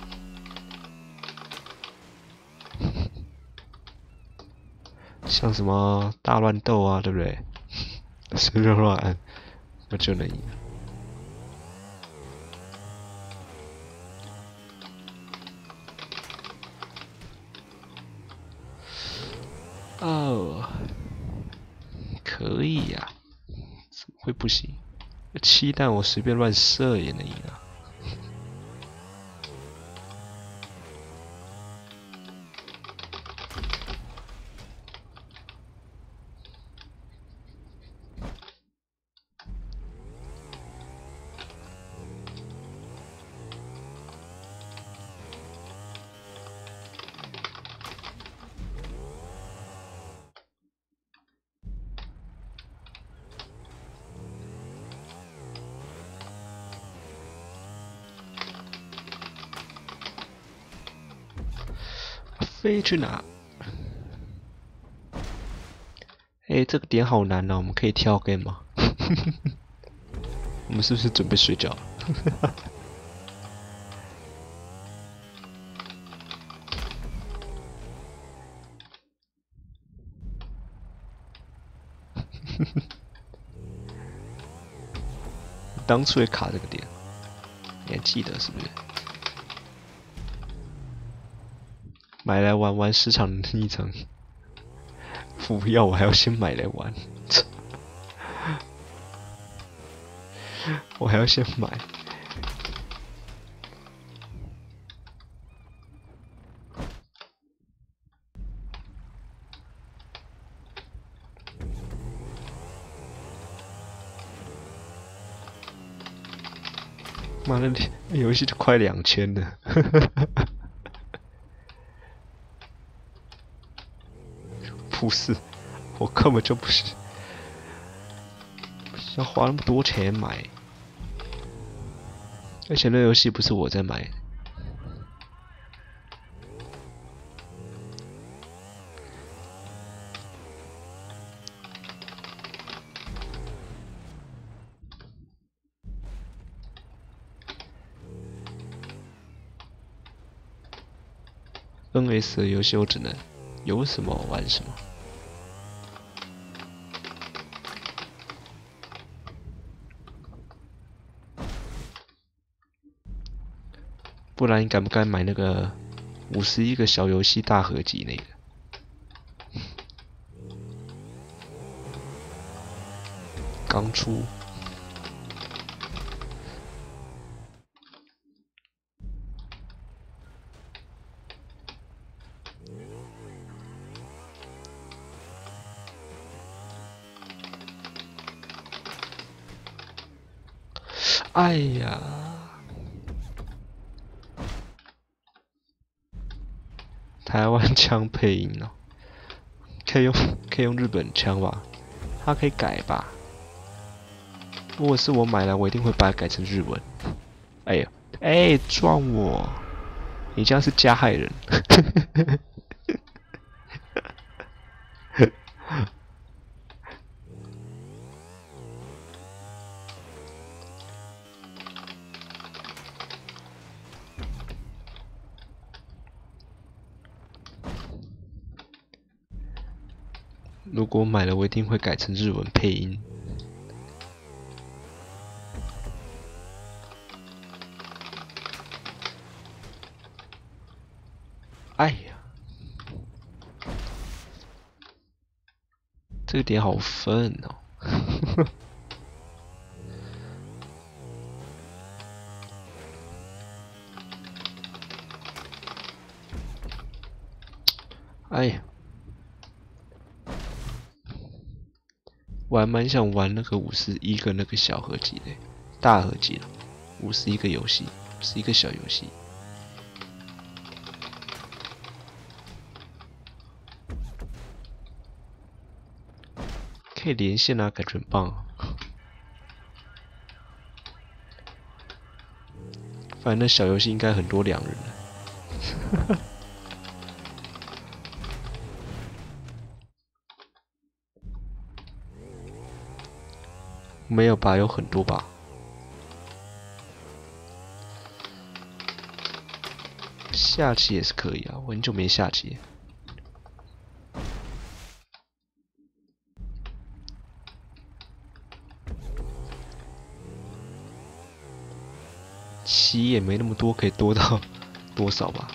像什么大乱斗啊，对不对？随便乱按，我就能赢。哦，可以呀、怎么会不行？7弹我随便乱射也能赢啊！飞去哪？哎，这个点好难哦，我们可以跳 game 吗？我们是不是准备睡觉？当初也卡这个点，你还记得是不是？买来玩玩市场昵称，不要，我还要先买来玩，我还要先买。妈的，游戏就快2000了。不是，我根本就不是要花那么多钱买，而且那游戏不是我在买。NS 的游戏我只能有什么玩什么，不然你敢不敢买那个51个小游戏大合集那个？刚出。哎呀，台湾腔配音哦，可以用日本腔吧？它可以改吧？如果是我买来，我一定会把它改成日文。哎呀，哎，撞我！你这样是加害人。 如果买了，我一定会改成日文配音。哎呀，这个点好分哦。哎呀，我还蛮想玩那个51个那个小合集的，大合集了，51个游戏，51个小游戏。可以连线啊，感觉很棒啊。反正小游戏应该很多2人的。没有吧？有很多吧？下棋也是可以啊，我很久没下棋。棋也没那么多，可以多到多少吧？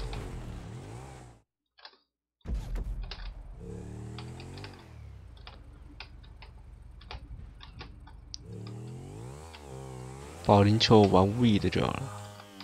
保龄球玩 Wii 的就好了。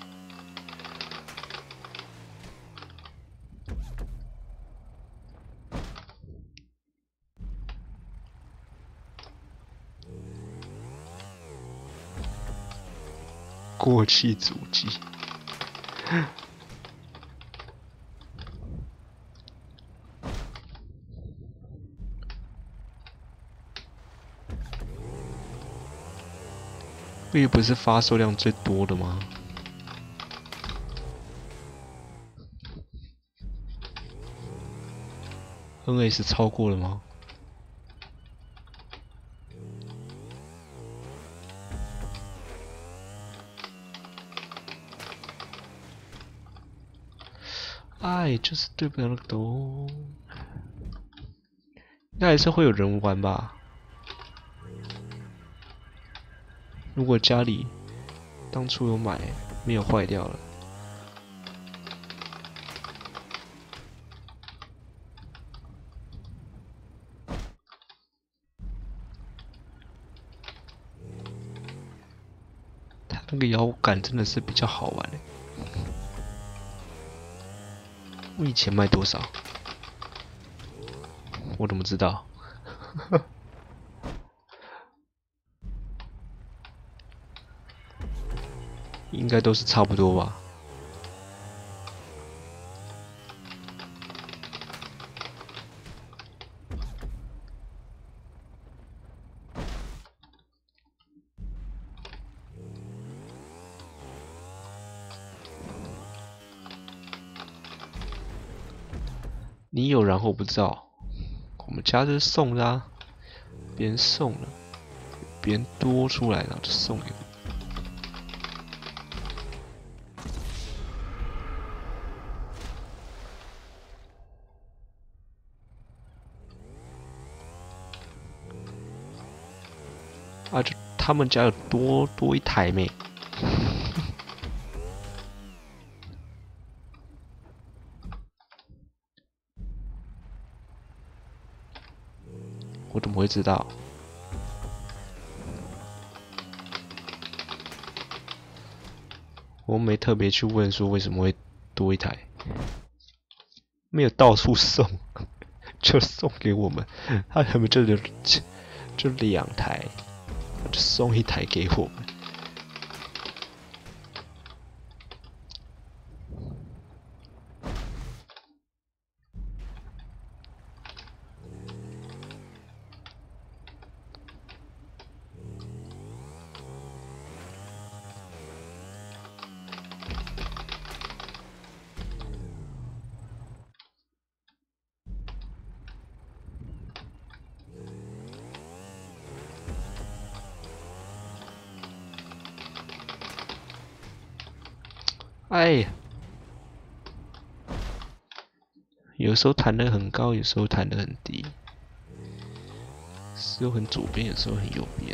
过气主机。Wii 不是发售量最多的吗？NS 超过了吗？哎，就是对不了那个头。应该还是会有人玩吧？如果家里当初有买，没有坏掉了。它那个摇杆真的是比较好玩诶。我以前卖多少？我怎么知道？应该都是差不多吧。你有，然后不知道。我们家这是送的啊，别人送了，别人多出来了就送给我。啊，就他们家有多一台没？我怎么会知道？我没特别去问说为什么会多一台，没有到处送，就送给我们。他们就2台，就送一台给我们。哎呀，有时候弹得很高，有时候弹得很低。 时候很左边，有时候很右边。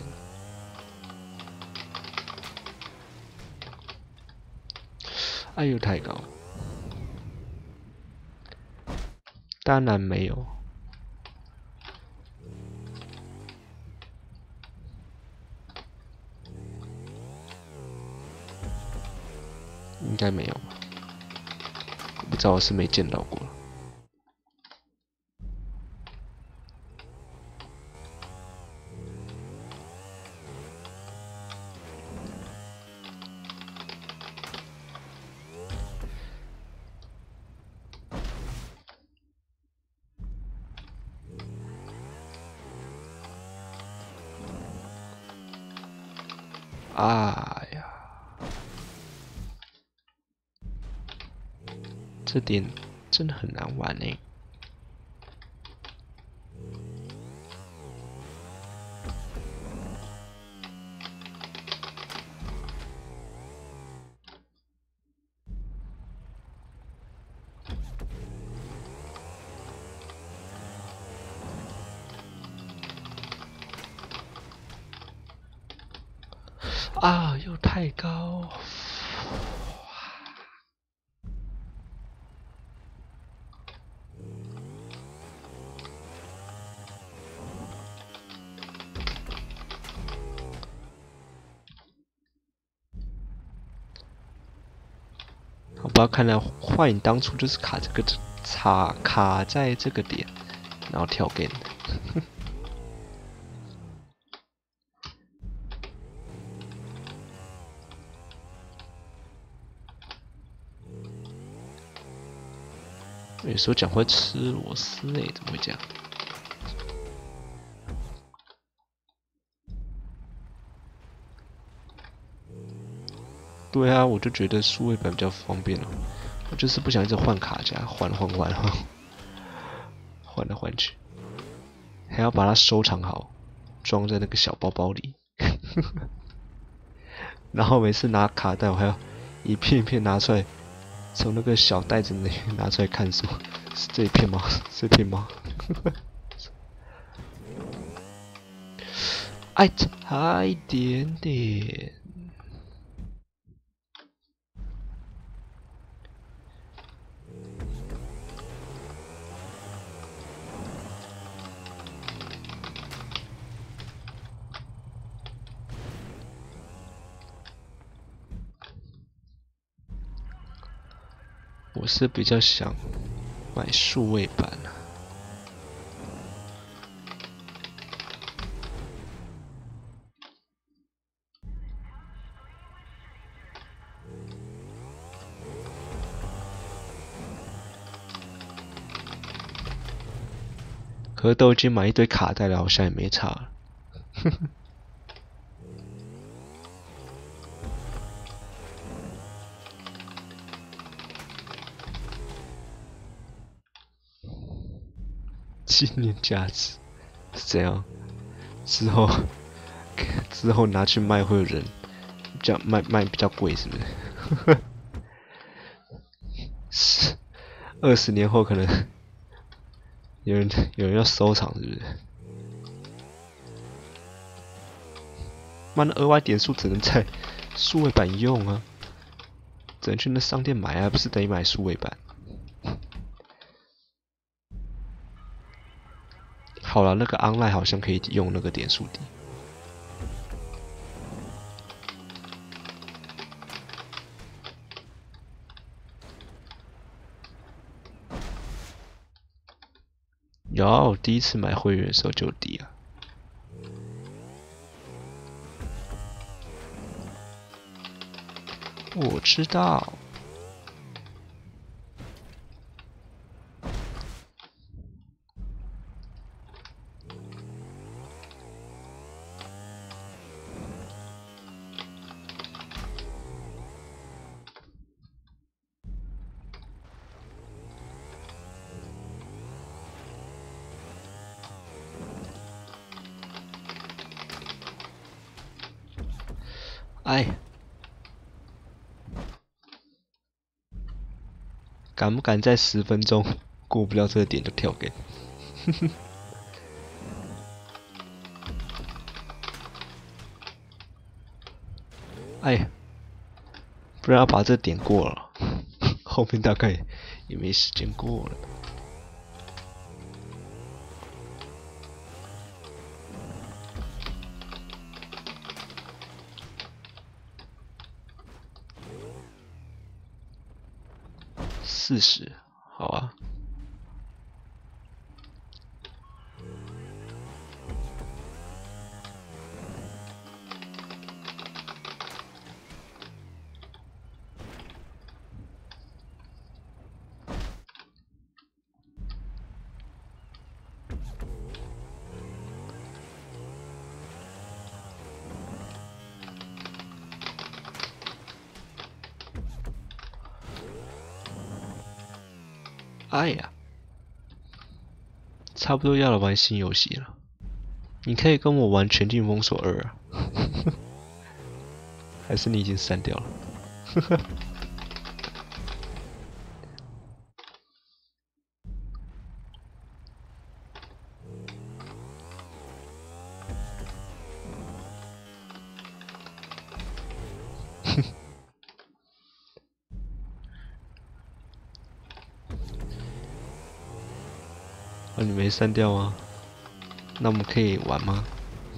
哎呦，太高！当然没有，应该没有吧？我不知道，我是没见到过。哎呀，这点真的很难玩呢。啊，又太高！好吧，看来幻影当初就是卡在这个点，然后跳 game 的。有时候讲会吃螺丝诶，怎么会这样？对啊，我就觉得数位版比较方便了。我就是不想一直换卡夹，换来换去，还要把它收藏好，装在那个小包包里。然后每次拿卡带，我还要一片一片拿出来，从那个小袋子里面拿出来看，说是这一片吗？这片吗？哎，差一点点。我是比较想买数位版啊。可是都已经买一堆卡带了，好像也没差了。纪念价值是怎样？之后拿去卖会有人这样卖比较贵，是不是？是20年后可能有人要收藏，是不是？妈的，额外点数只能在数位版用啊，只能去那商店买啊，不是等于买数位版。好了，那个 online 好像可以用那个点数抵。有，第一次买会员的时候就抵啊。我知道。哎，敢不敢在10分钟过不了这个点就跳给？ 哎呀，不然要把这点过了，后面大概也没时间过了。40，好啊。哎呀，差不多要来玩新游戏了。你可以跟我玩《全境封锁2》啊，还是你已经删掉了？啊，你没删掉吗？那我们可以玩吗？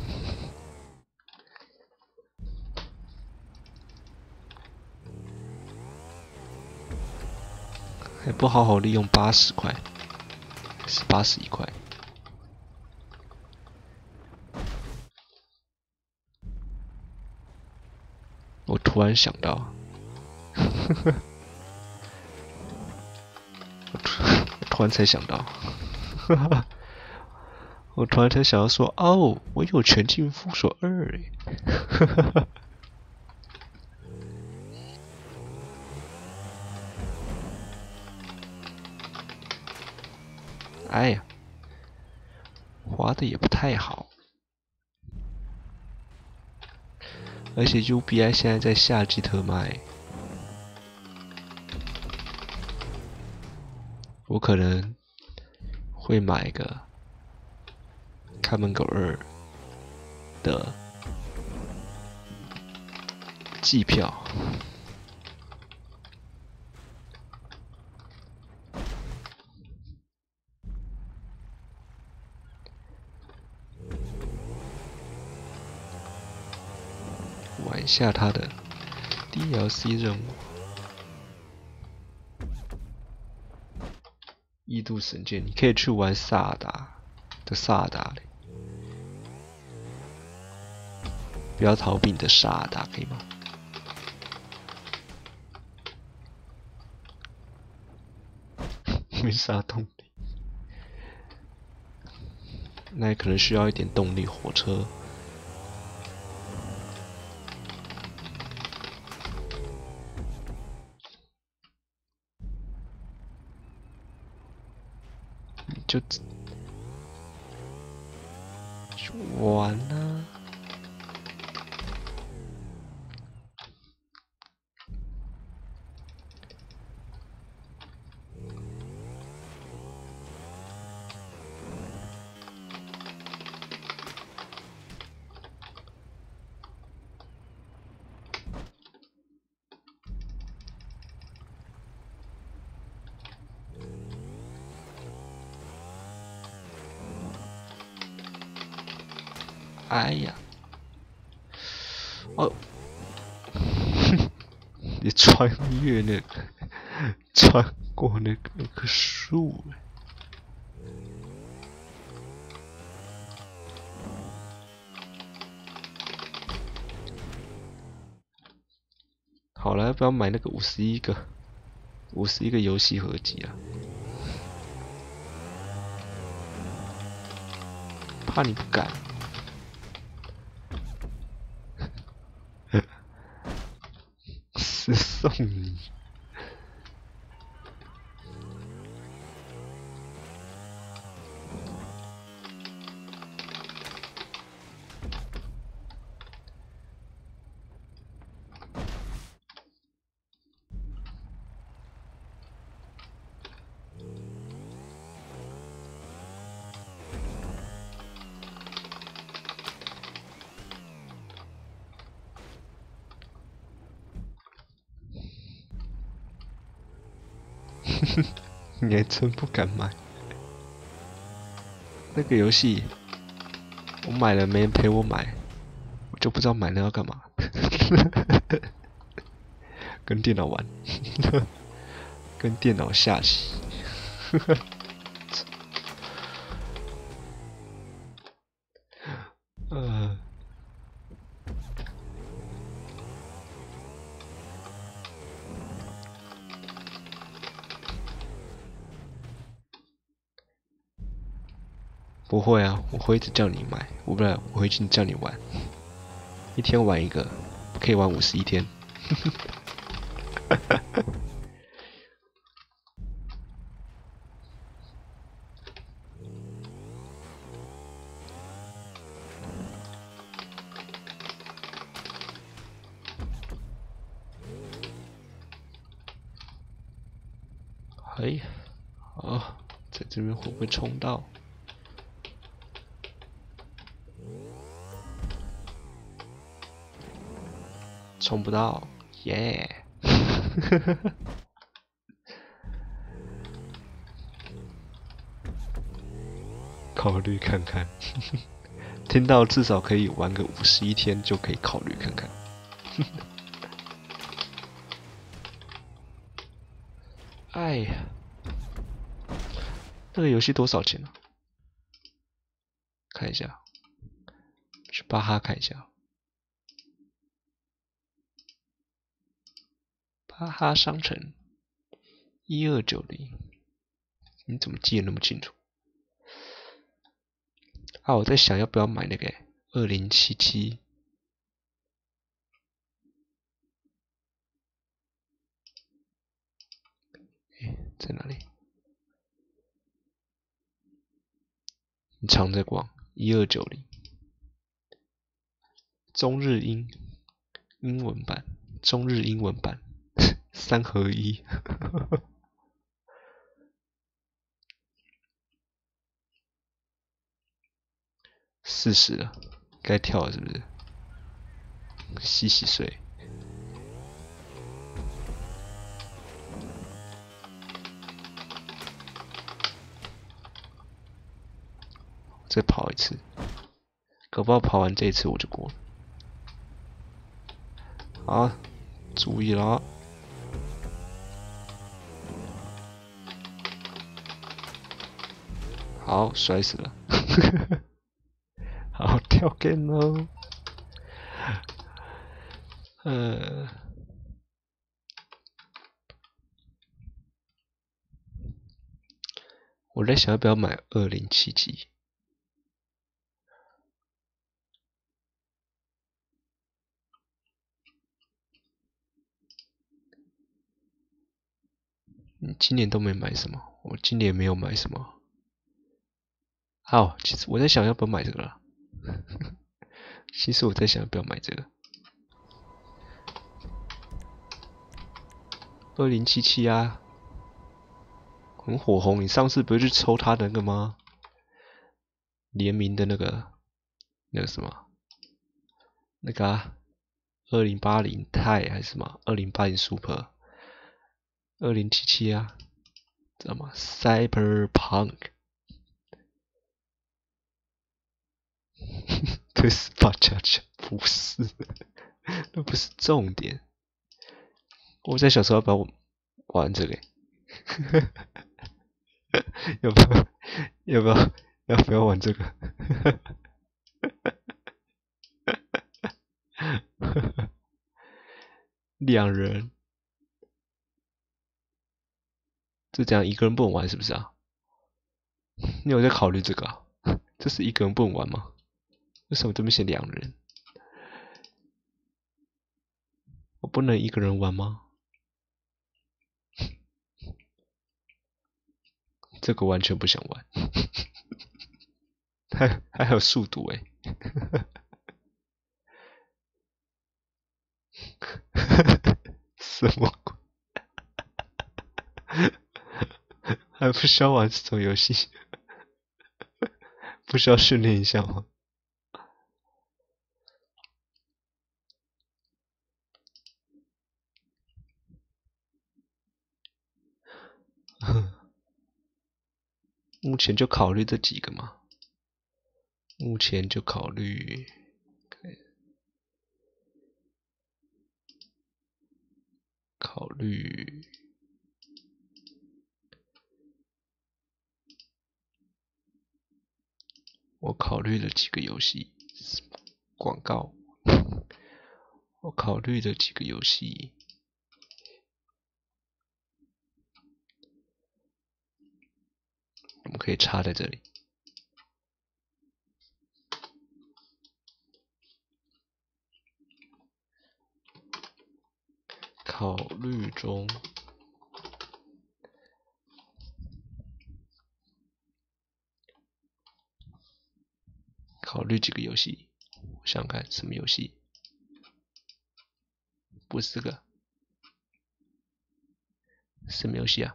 还不好好利用80块，是81块。我突然想到，我突然才想到，我突然才想到说，哦，我有全境封锁2哎。哎呀，滑的也不太好，而且 UBI 现在在夏季特卖，我可能会买个看门狗2的季票。玩一下他的 DLC 任务，异度神剑，你可以去玩萨达的萨达嘞，不要逃避你的萨达，可以吗？没啥动力，那也可能需要一点动力火车。就玩啊！哎呀，哦，你穿越那个，穿过那棵树。好了，要不要买那个51个游戏合集啊？怕你不敢。是送你。 你还真不敢买。那个游戏我买了，没人陪我买，我就不知道买那要干嘛。跟电脑玩，跟电脑下棋。不会啊，我会一直叫你买，我会一直叫你玩，一天玩一个，可以玩51天。哎，好，在这边会不会冲到？冲不到，耶、考虑看看。听到至少可以玩个51天，就可以考虑看看。哎呀，那个游戏多少钱啊？看一下，去巴哈看一下。巴哈商城1290，你怎么记得那么清楚？啊，我在想要不要买那个2077。在哪里？你常在逛1290，中日英文版，中日英文版3合1。40了，该跳了是不是？洗洗睡。再跑一次，搞不好跑完这一次我就过了。好，注意了。好，摔死了。好，跳 game 喽。我在想要不要买2077。你今年都没买什么，我今年没有买什么。好，其实我在想要不要买这个啦。其实我在想要不要买这个。2077啊，很火红。你上次不是去抽他的那个吗？联名的那个什么，那个啊，2080钛还是什么？2080 Super， 2077啊，知道吗？Cyberpunk。对，8++不是，那不是重点。我在想说要不要玩这个，要不要要不要要不要玩这个？2人，就这样一个人不能玩是不是啊？你有在考虑这个啊？这是一个人不能玩吗？为什么这边写2人？我不能一个人玩吗？这个完全不想玩。还有速度欸。什么鬼？还不需要玩这种游戏？不需要训练一下吗？ 目前就考虑这几个嘛。目前就考虑我考虑了几个游戏广告，我考虑了几个游戏，我们可以插在这里。考虑中，考虑几个游戏，我想想看什么游戏？不是这个，什么游戏啊？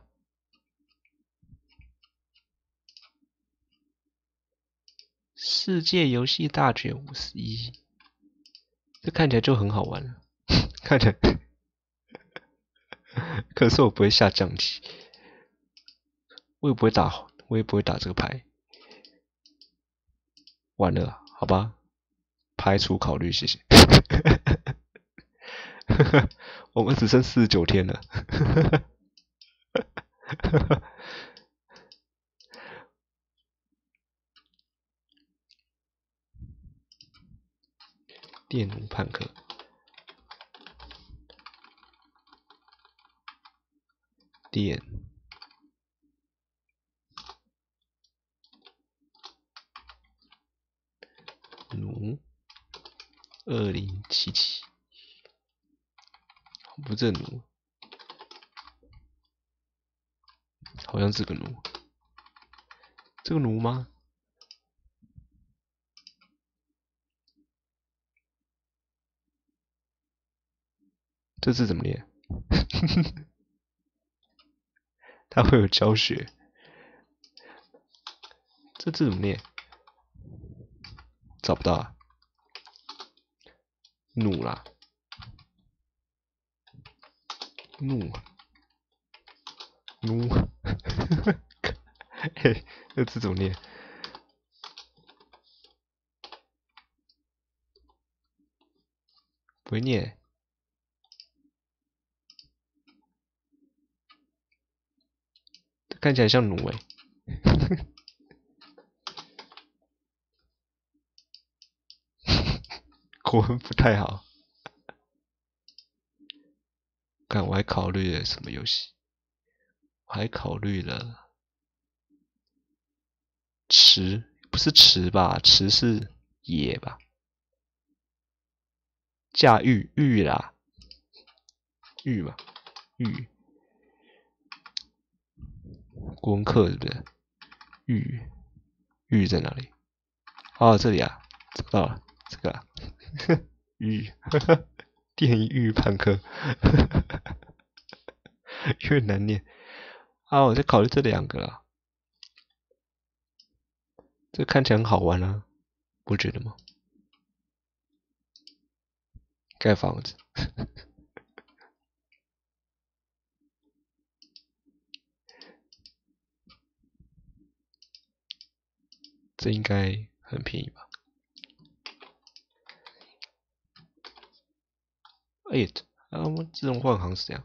世界游戏大全51，这看起来就很好玩了，看起来。可是我不会下象棋，我也不会打这个牌。完了，好吧，排除考虑，谢谢。我们只剩49天了。电奴叛客，电奴2077，不正奴，好像是个奴，这个奴吗？这字怎么念？它会有教学。这字怎么念？找不到啊。怒啦，怒，奴。嘿，这字怎么念？不会念。看起来像奴欸。国文不太好。看，我还考虑了什么游戏？我还考虑了池，不是池吧？池是野吧？驾驭啦，驭嘛，驭。国文课对不对？驭在哪里？哦，这里啊，找到了，这个啊。驭，电狱判客。越难念。啊，我在考虑这两个啦。这看起来很好玩啊，不觉得吗？盖房子。这应该很便宜吧？哎，我们自动换行是这样。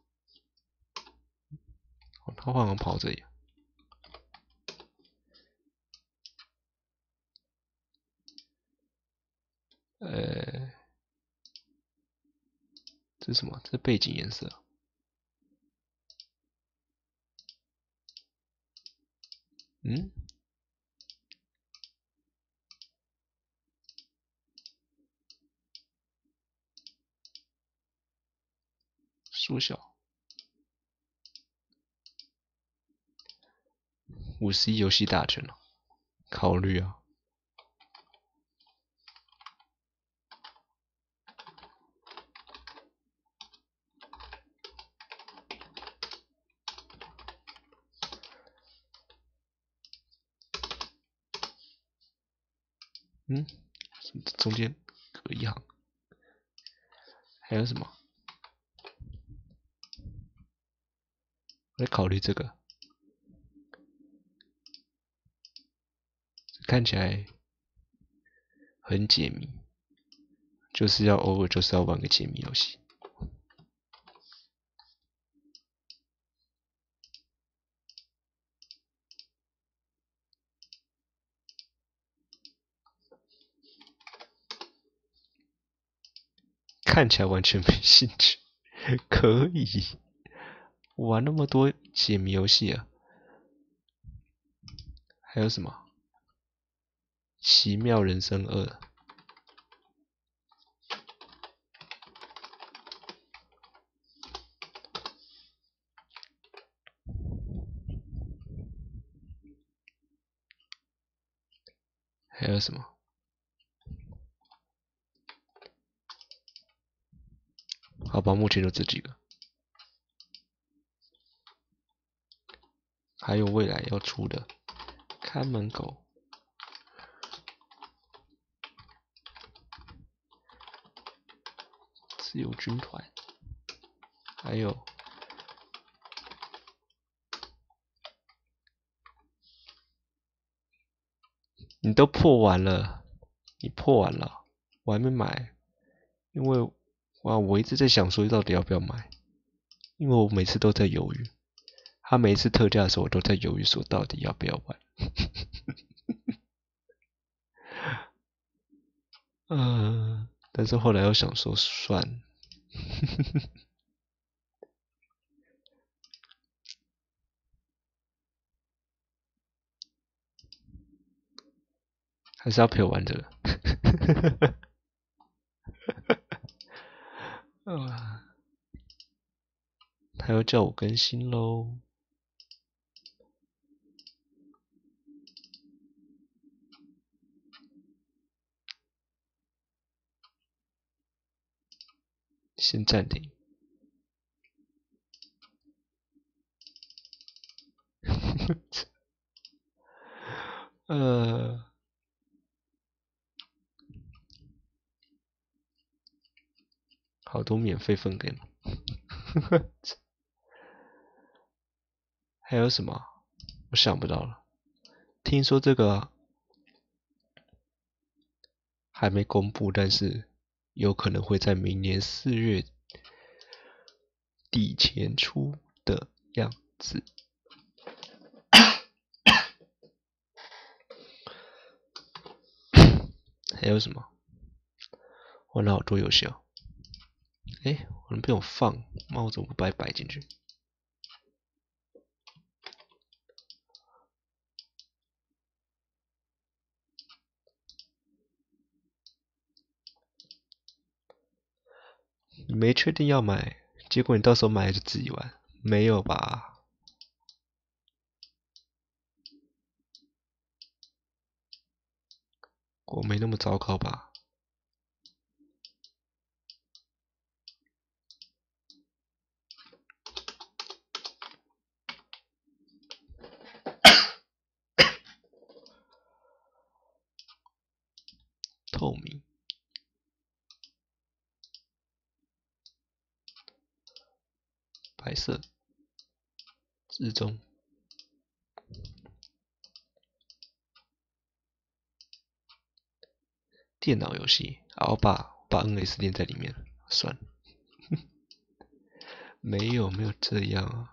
他换行跑这里。这是什么？这是背景颜色。嗯？缩小。51游戏大全了，考虑啊。嗯？中间隔一行。还有什么？我在考虑这个。 看起来很解谜，就是要偶尔就是要玩个解谜游戏。看起来完全没兴趣，可以玩那么多解谜游戏啊？还有什么？奇妙人生2，还有什么？好吧，目前就这几个，还有未来要出的看门狗。自由军团，还有你都破完了，你破完了，我还没买，因为我一直在想说到底要不要买，因为我每次都在犹豫，他每一次特价的时候我都在犹豫说到底要不要玩。但是后来又想说算，还是要陪我玩这个。他又叫我更新喽。先暂停。好多免费分给你。还有什么？我想不到了。听说这个还没公布，但是有可能会在明年4月底前出的样子。还有什么？玩了好多游戏哦。我能不用放，那我怎么不把它摆进去？你没确定要买，结果你到时候买了就自己玩，没有吧？我没那么糟糕吧？透明，白色，至中，电脑游戏，我把 NS 连在里面，算了，没有这样啊，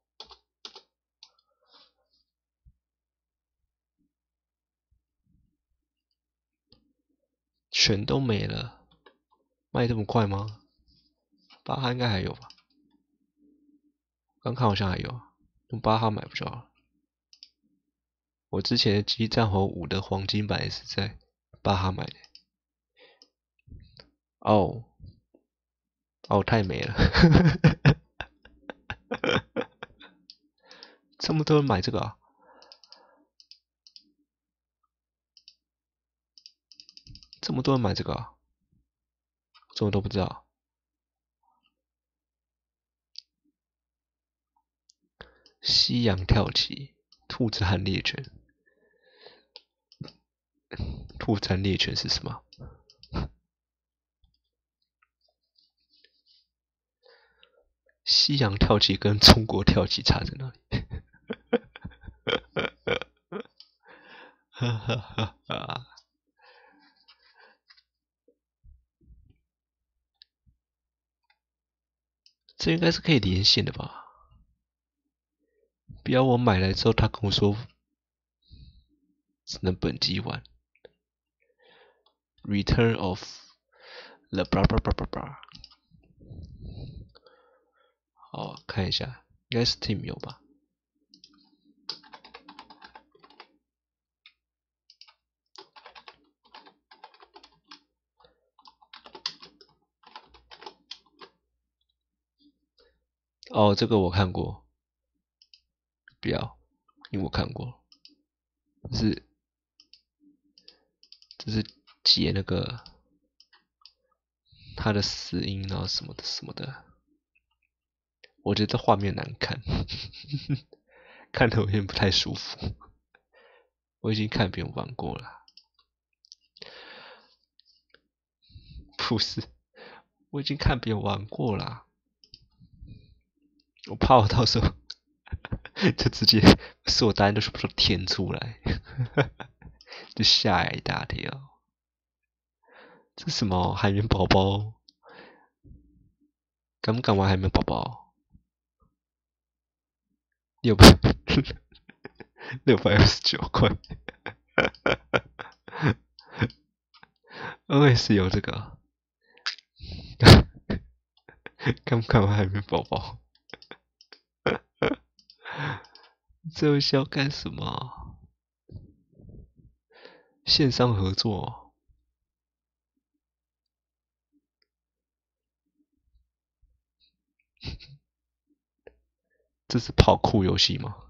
全都没了，卖这么快吗？巴哈应该还有吧？刚看好像还有，用巴哈买不着了。我之前的《机战火5》的黄金版也是在巴哈买的。哦，太没了，这么多人买这个啊？这么多人买这个啊？这我都不知道。西洋跳棋，兔子和猎犬。兔子和猎犬是什么？西洋跳棋跟中国跳棋差在哪里？ 这应该是可以连线的吧？不要我买来之后，他跟我说只能本机玩。Return of the blah blah blah blah blah。好，看一下，应该是 Steam 有吧？哦，这个我看过，不要，因为我看过，这是解那个他的死因然后什么的什么的，我觉得画面难看，看得有点不太舒服。我已经看别人玩过了，不是，我已经看别人玩过了，我怕我到时候就直接所有答案都是不是填出来，就吓一大跳。这什么海绵宝宝？敢不敢玩海绵宝宝？629块，NS 有这个，敢不敢玩海绵宝宝？这是要干什么？线上合作？这是跑酷游戏吗？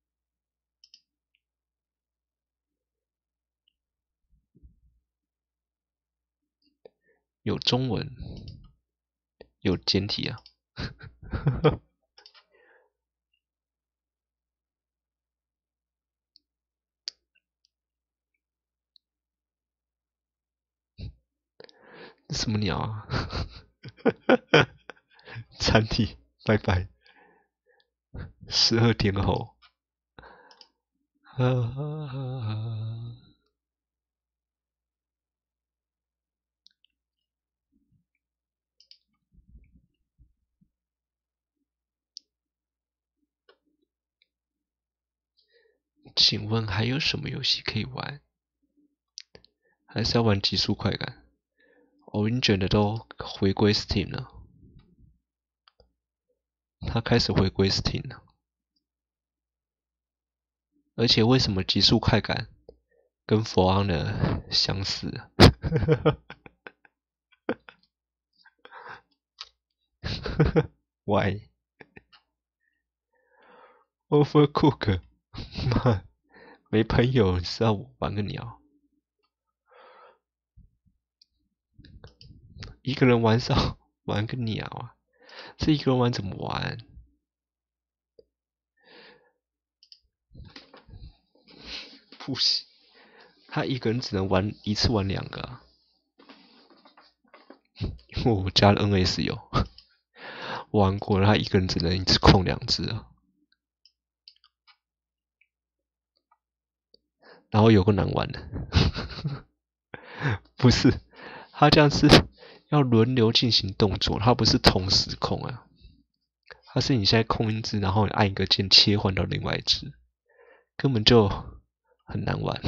有中文，有简体啊。这什么鸟啊？残体，拜拜。12天后。请问还有什么游戏可以玩？还是要玩极速快感？Origin 的都回归 Steam 了，它开始回归 Steam 了。而且为什么极速快感跟 For Honor 相似？Why？ Overcook， 妈，没朋友是要玩个鸟？一个人玩上玩个鸟啊？这一个人玩怎么玩？不行，他一个人只能玩一次玩2个啊。因为我加了 NS 有玩过了，他一个人只能一次控2只啊。然后有个难玩的，不是，他这样是要轮流进行动作，他不是同时控啊，他是你现在控一只，然后你按一个键切换到另外一只，根本就很难玩。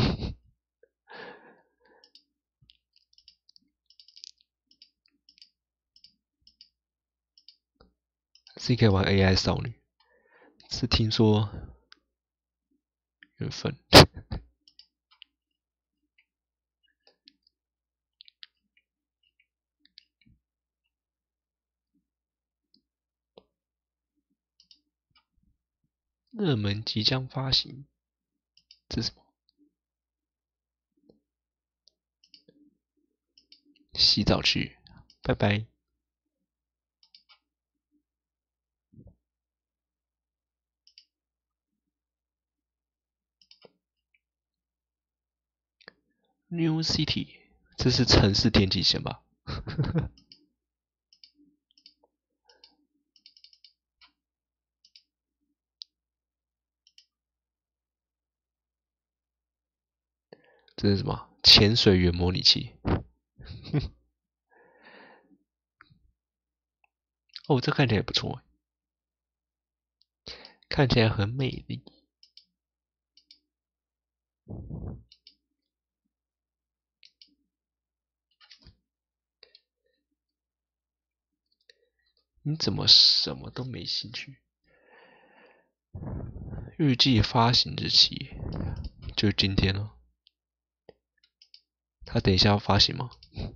是可以玩 AI 少女，是听说缘分。热门即将发行，这是什么？洗澡去，拜拜。New City， 这是城市天际线吧？ 这是什么？潜水员模拟器。哦，这看起来也不错，看起来很美丽。你怎么什么都没兴趣？预计发行日期就是今天了。他等一下要发行吗？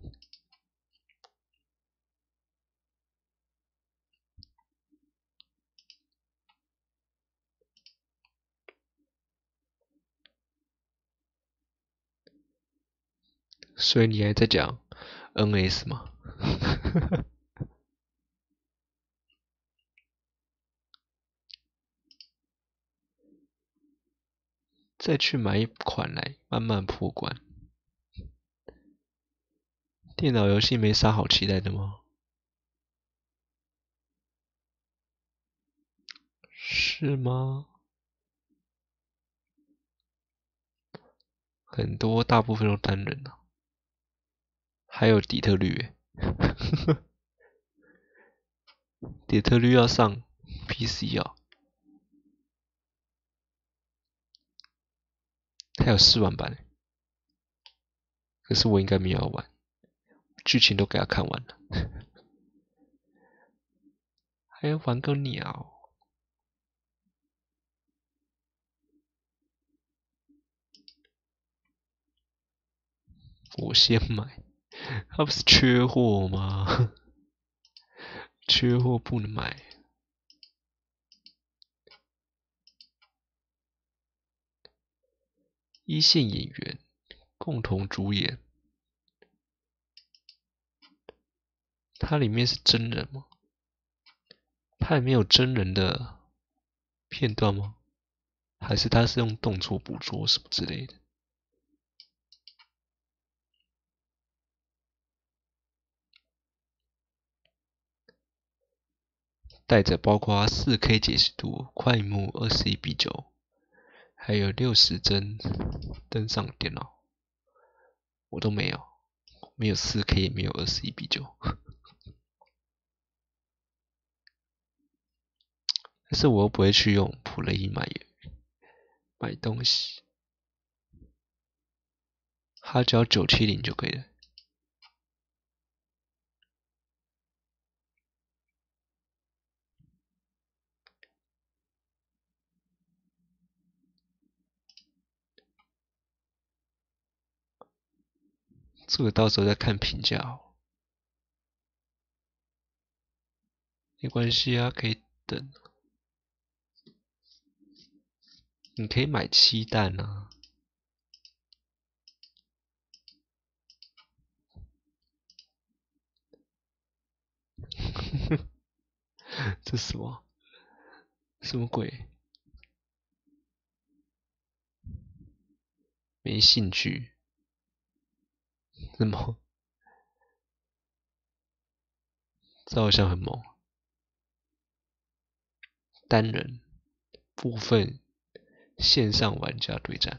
所以你还在讲 NS 吗？再去买一款来慢慢破关。电脑游戏没啥好期待的吗？是吗？很多大部分都单人啊，还有底特律耶，底特律要上 PC 啊，它有试玩版耶，可是我应该没有要玩，剧情都给他看完了，还要玩个鸟。我先买，他不是缺货吗？缺货不能买。一线演员共同主演，它里面是真人吗？它里面有真人的片段吗？还是它是用动作捕捉什么之类的？带着包括4K 解析度、快幕21:9，还有60帧登上电脑，我都没有，没有4K，也没有21:9。但是我又不会去用Play 买东西，它只要970就可以了。这个到时候再看评价哦，没关系啊，可以等。你可以买7弹啊。这什么？什么鬼？没兴趣。什么？这好像很猛。单人部分线上玩家对战，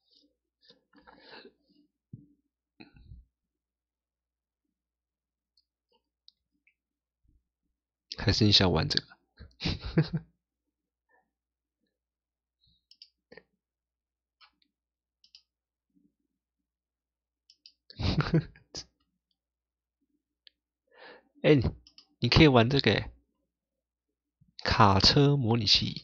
还是你想玩这个？哎、你可以玩这个卡车模拟器。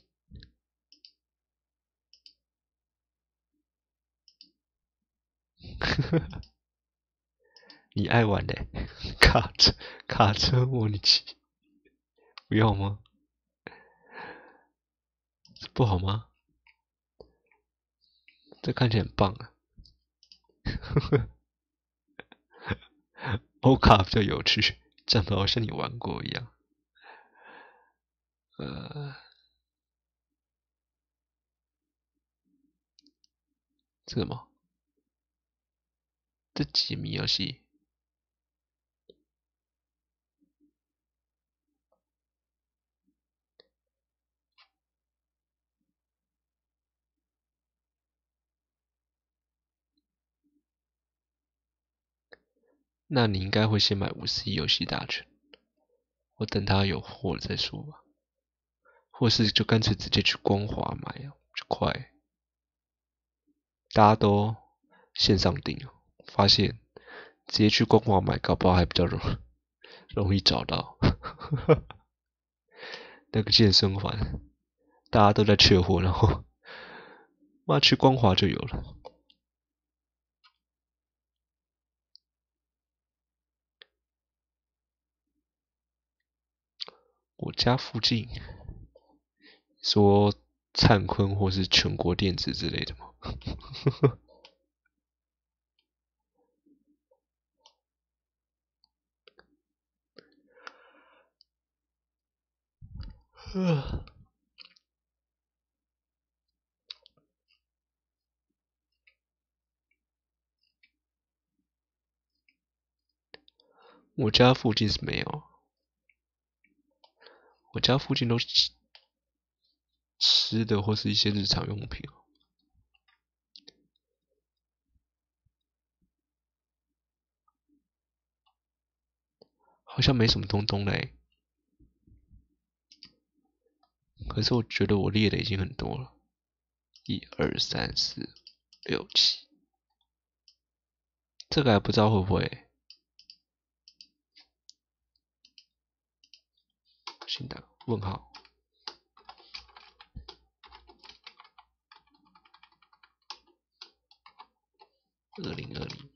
你爱玩的卡车模拟器，不要吗？不好吗？这看起来很棒啊。欧卡比较有趣，讲的好像你玩过一样。这什么？这解谜游戏？ 那你应该会先买51游戏大全，我等它有货了再说吧。或是就干脆直接去光华买啊，就快。大家都线上订哦，发现直接去光华买，搞不好还比较容易找到。那个健身环，大家都在缺货，然后妈去光华就有了。我家附近说灿坤或是全国电子之类的吗？我家附近是没有，我家附近都是吃的或是一些日常用品，好像没什么东东嘞。可是我觉得我列的已经很多了，1、2、3、4、6、7，这个还不知道会不会。先打问号。2020。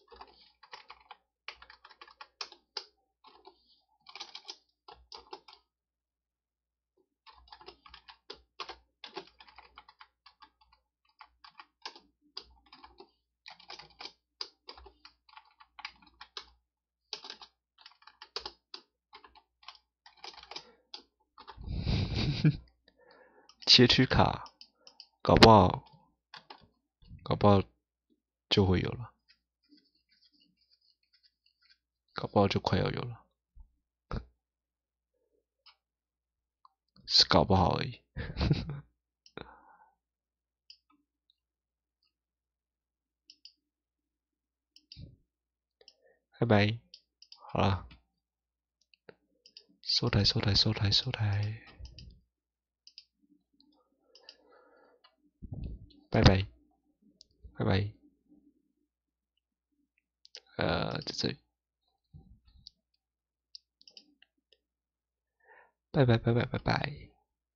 切区卡，搞不好，搞不好就会有了，搞不好就快要有了，是搞不好而已。拜拜，好啦，收台收台收台收台，拜拜拜拜。在这里，拜拜拜拜拜拜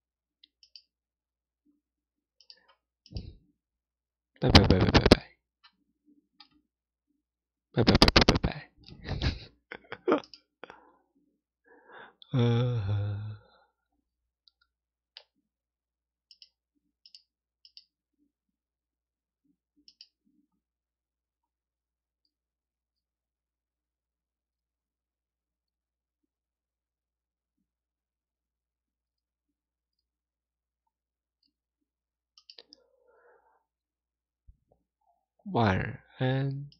拜拜拜拜拜拜拜拜拜拜拜拜。晚安。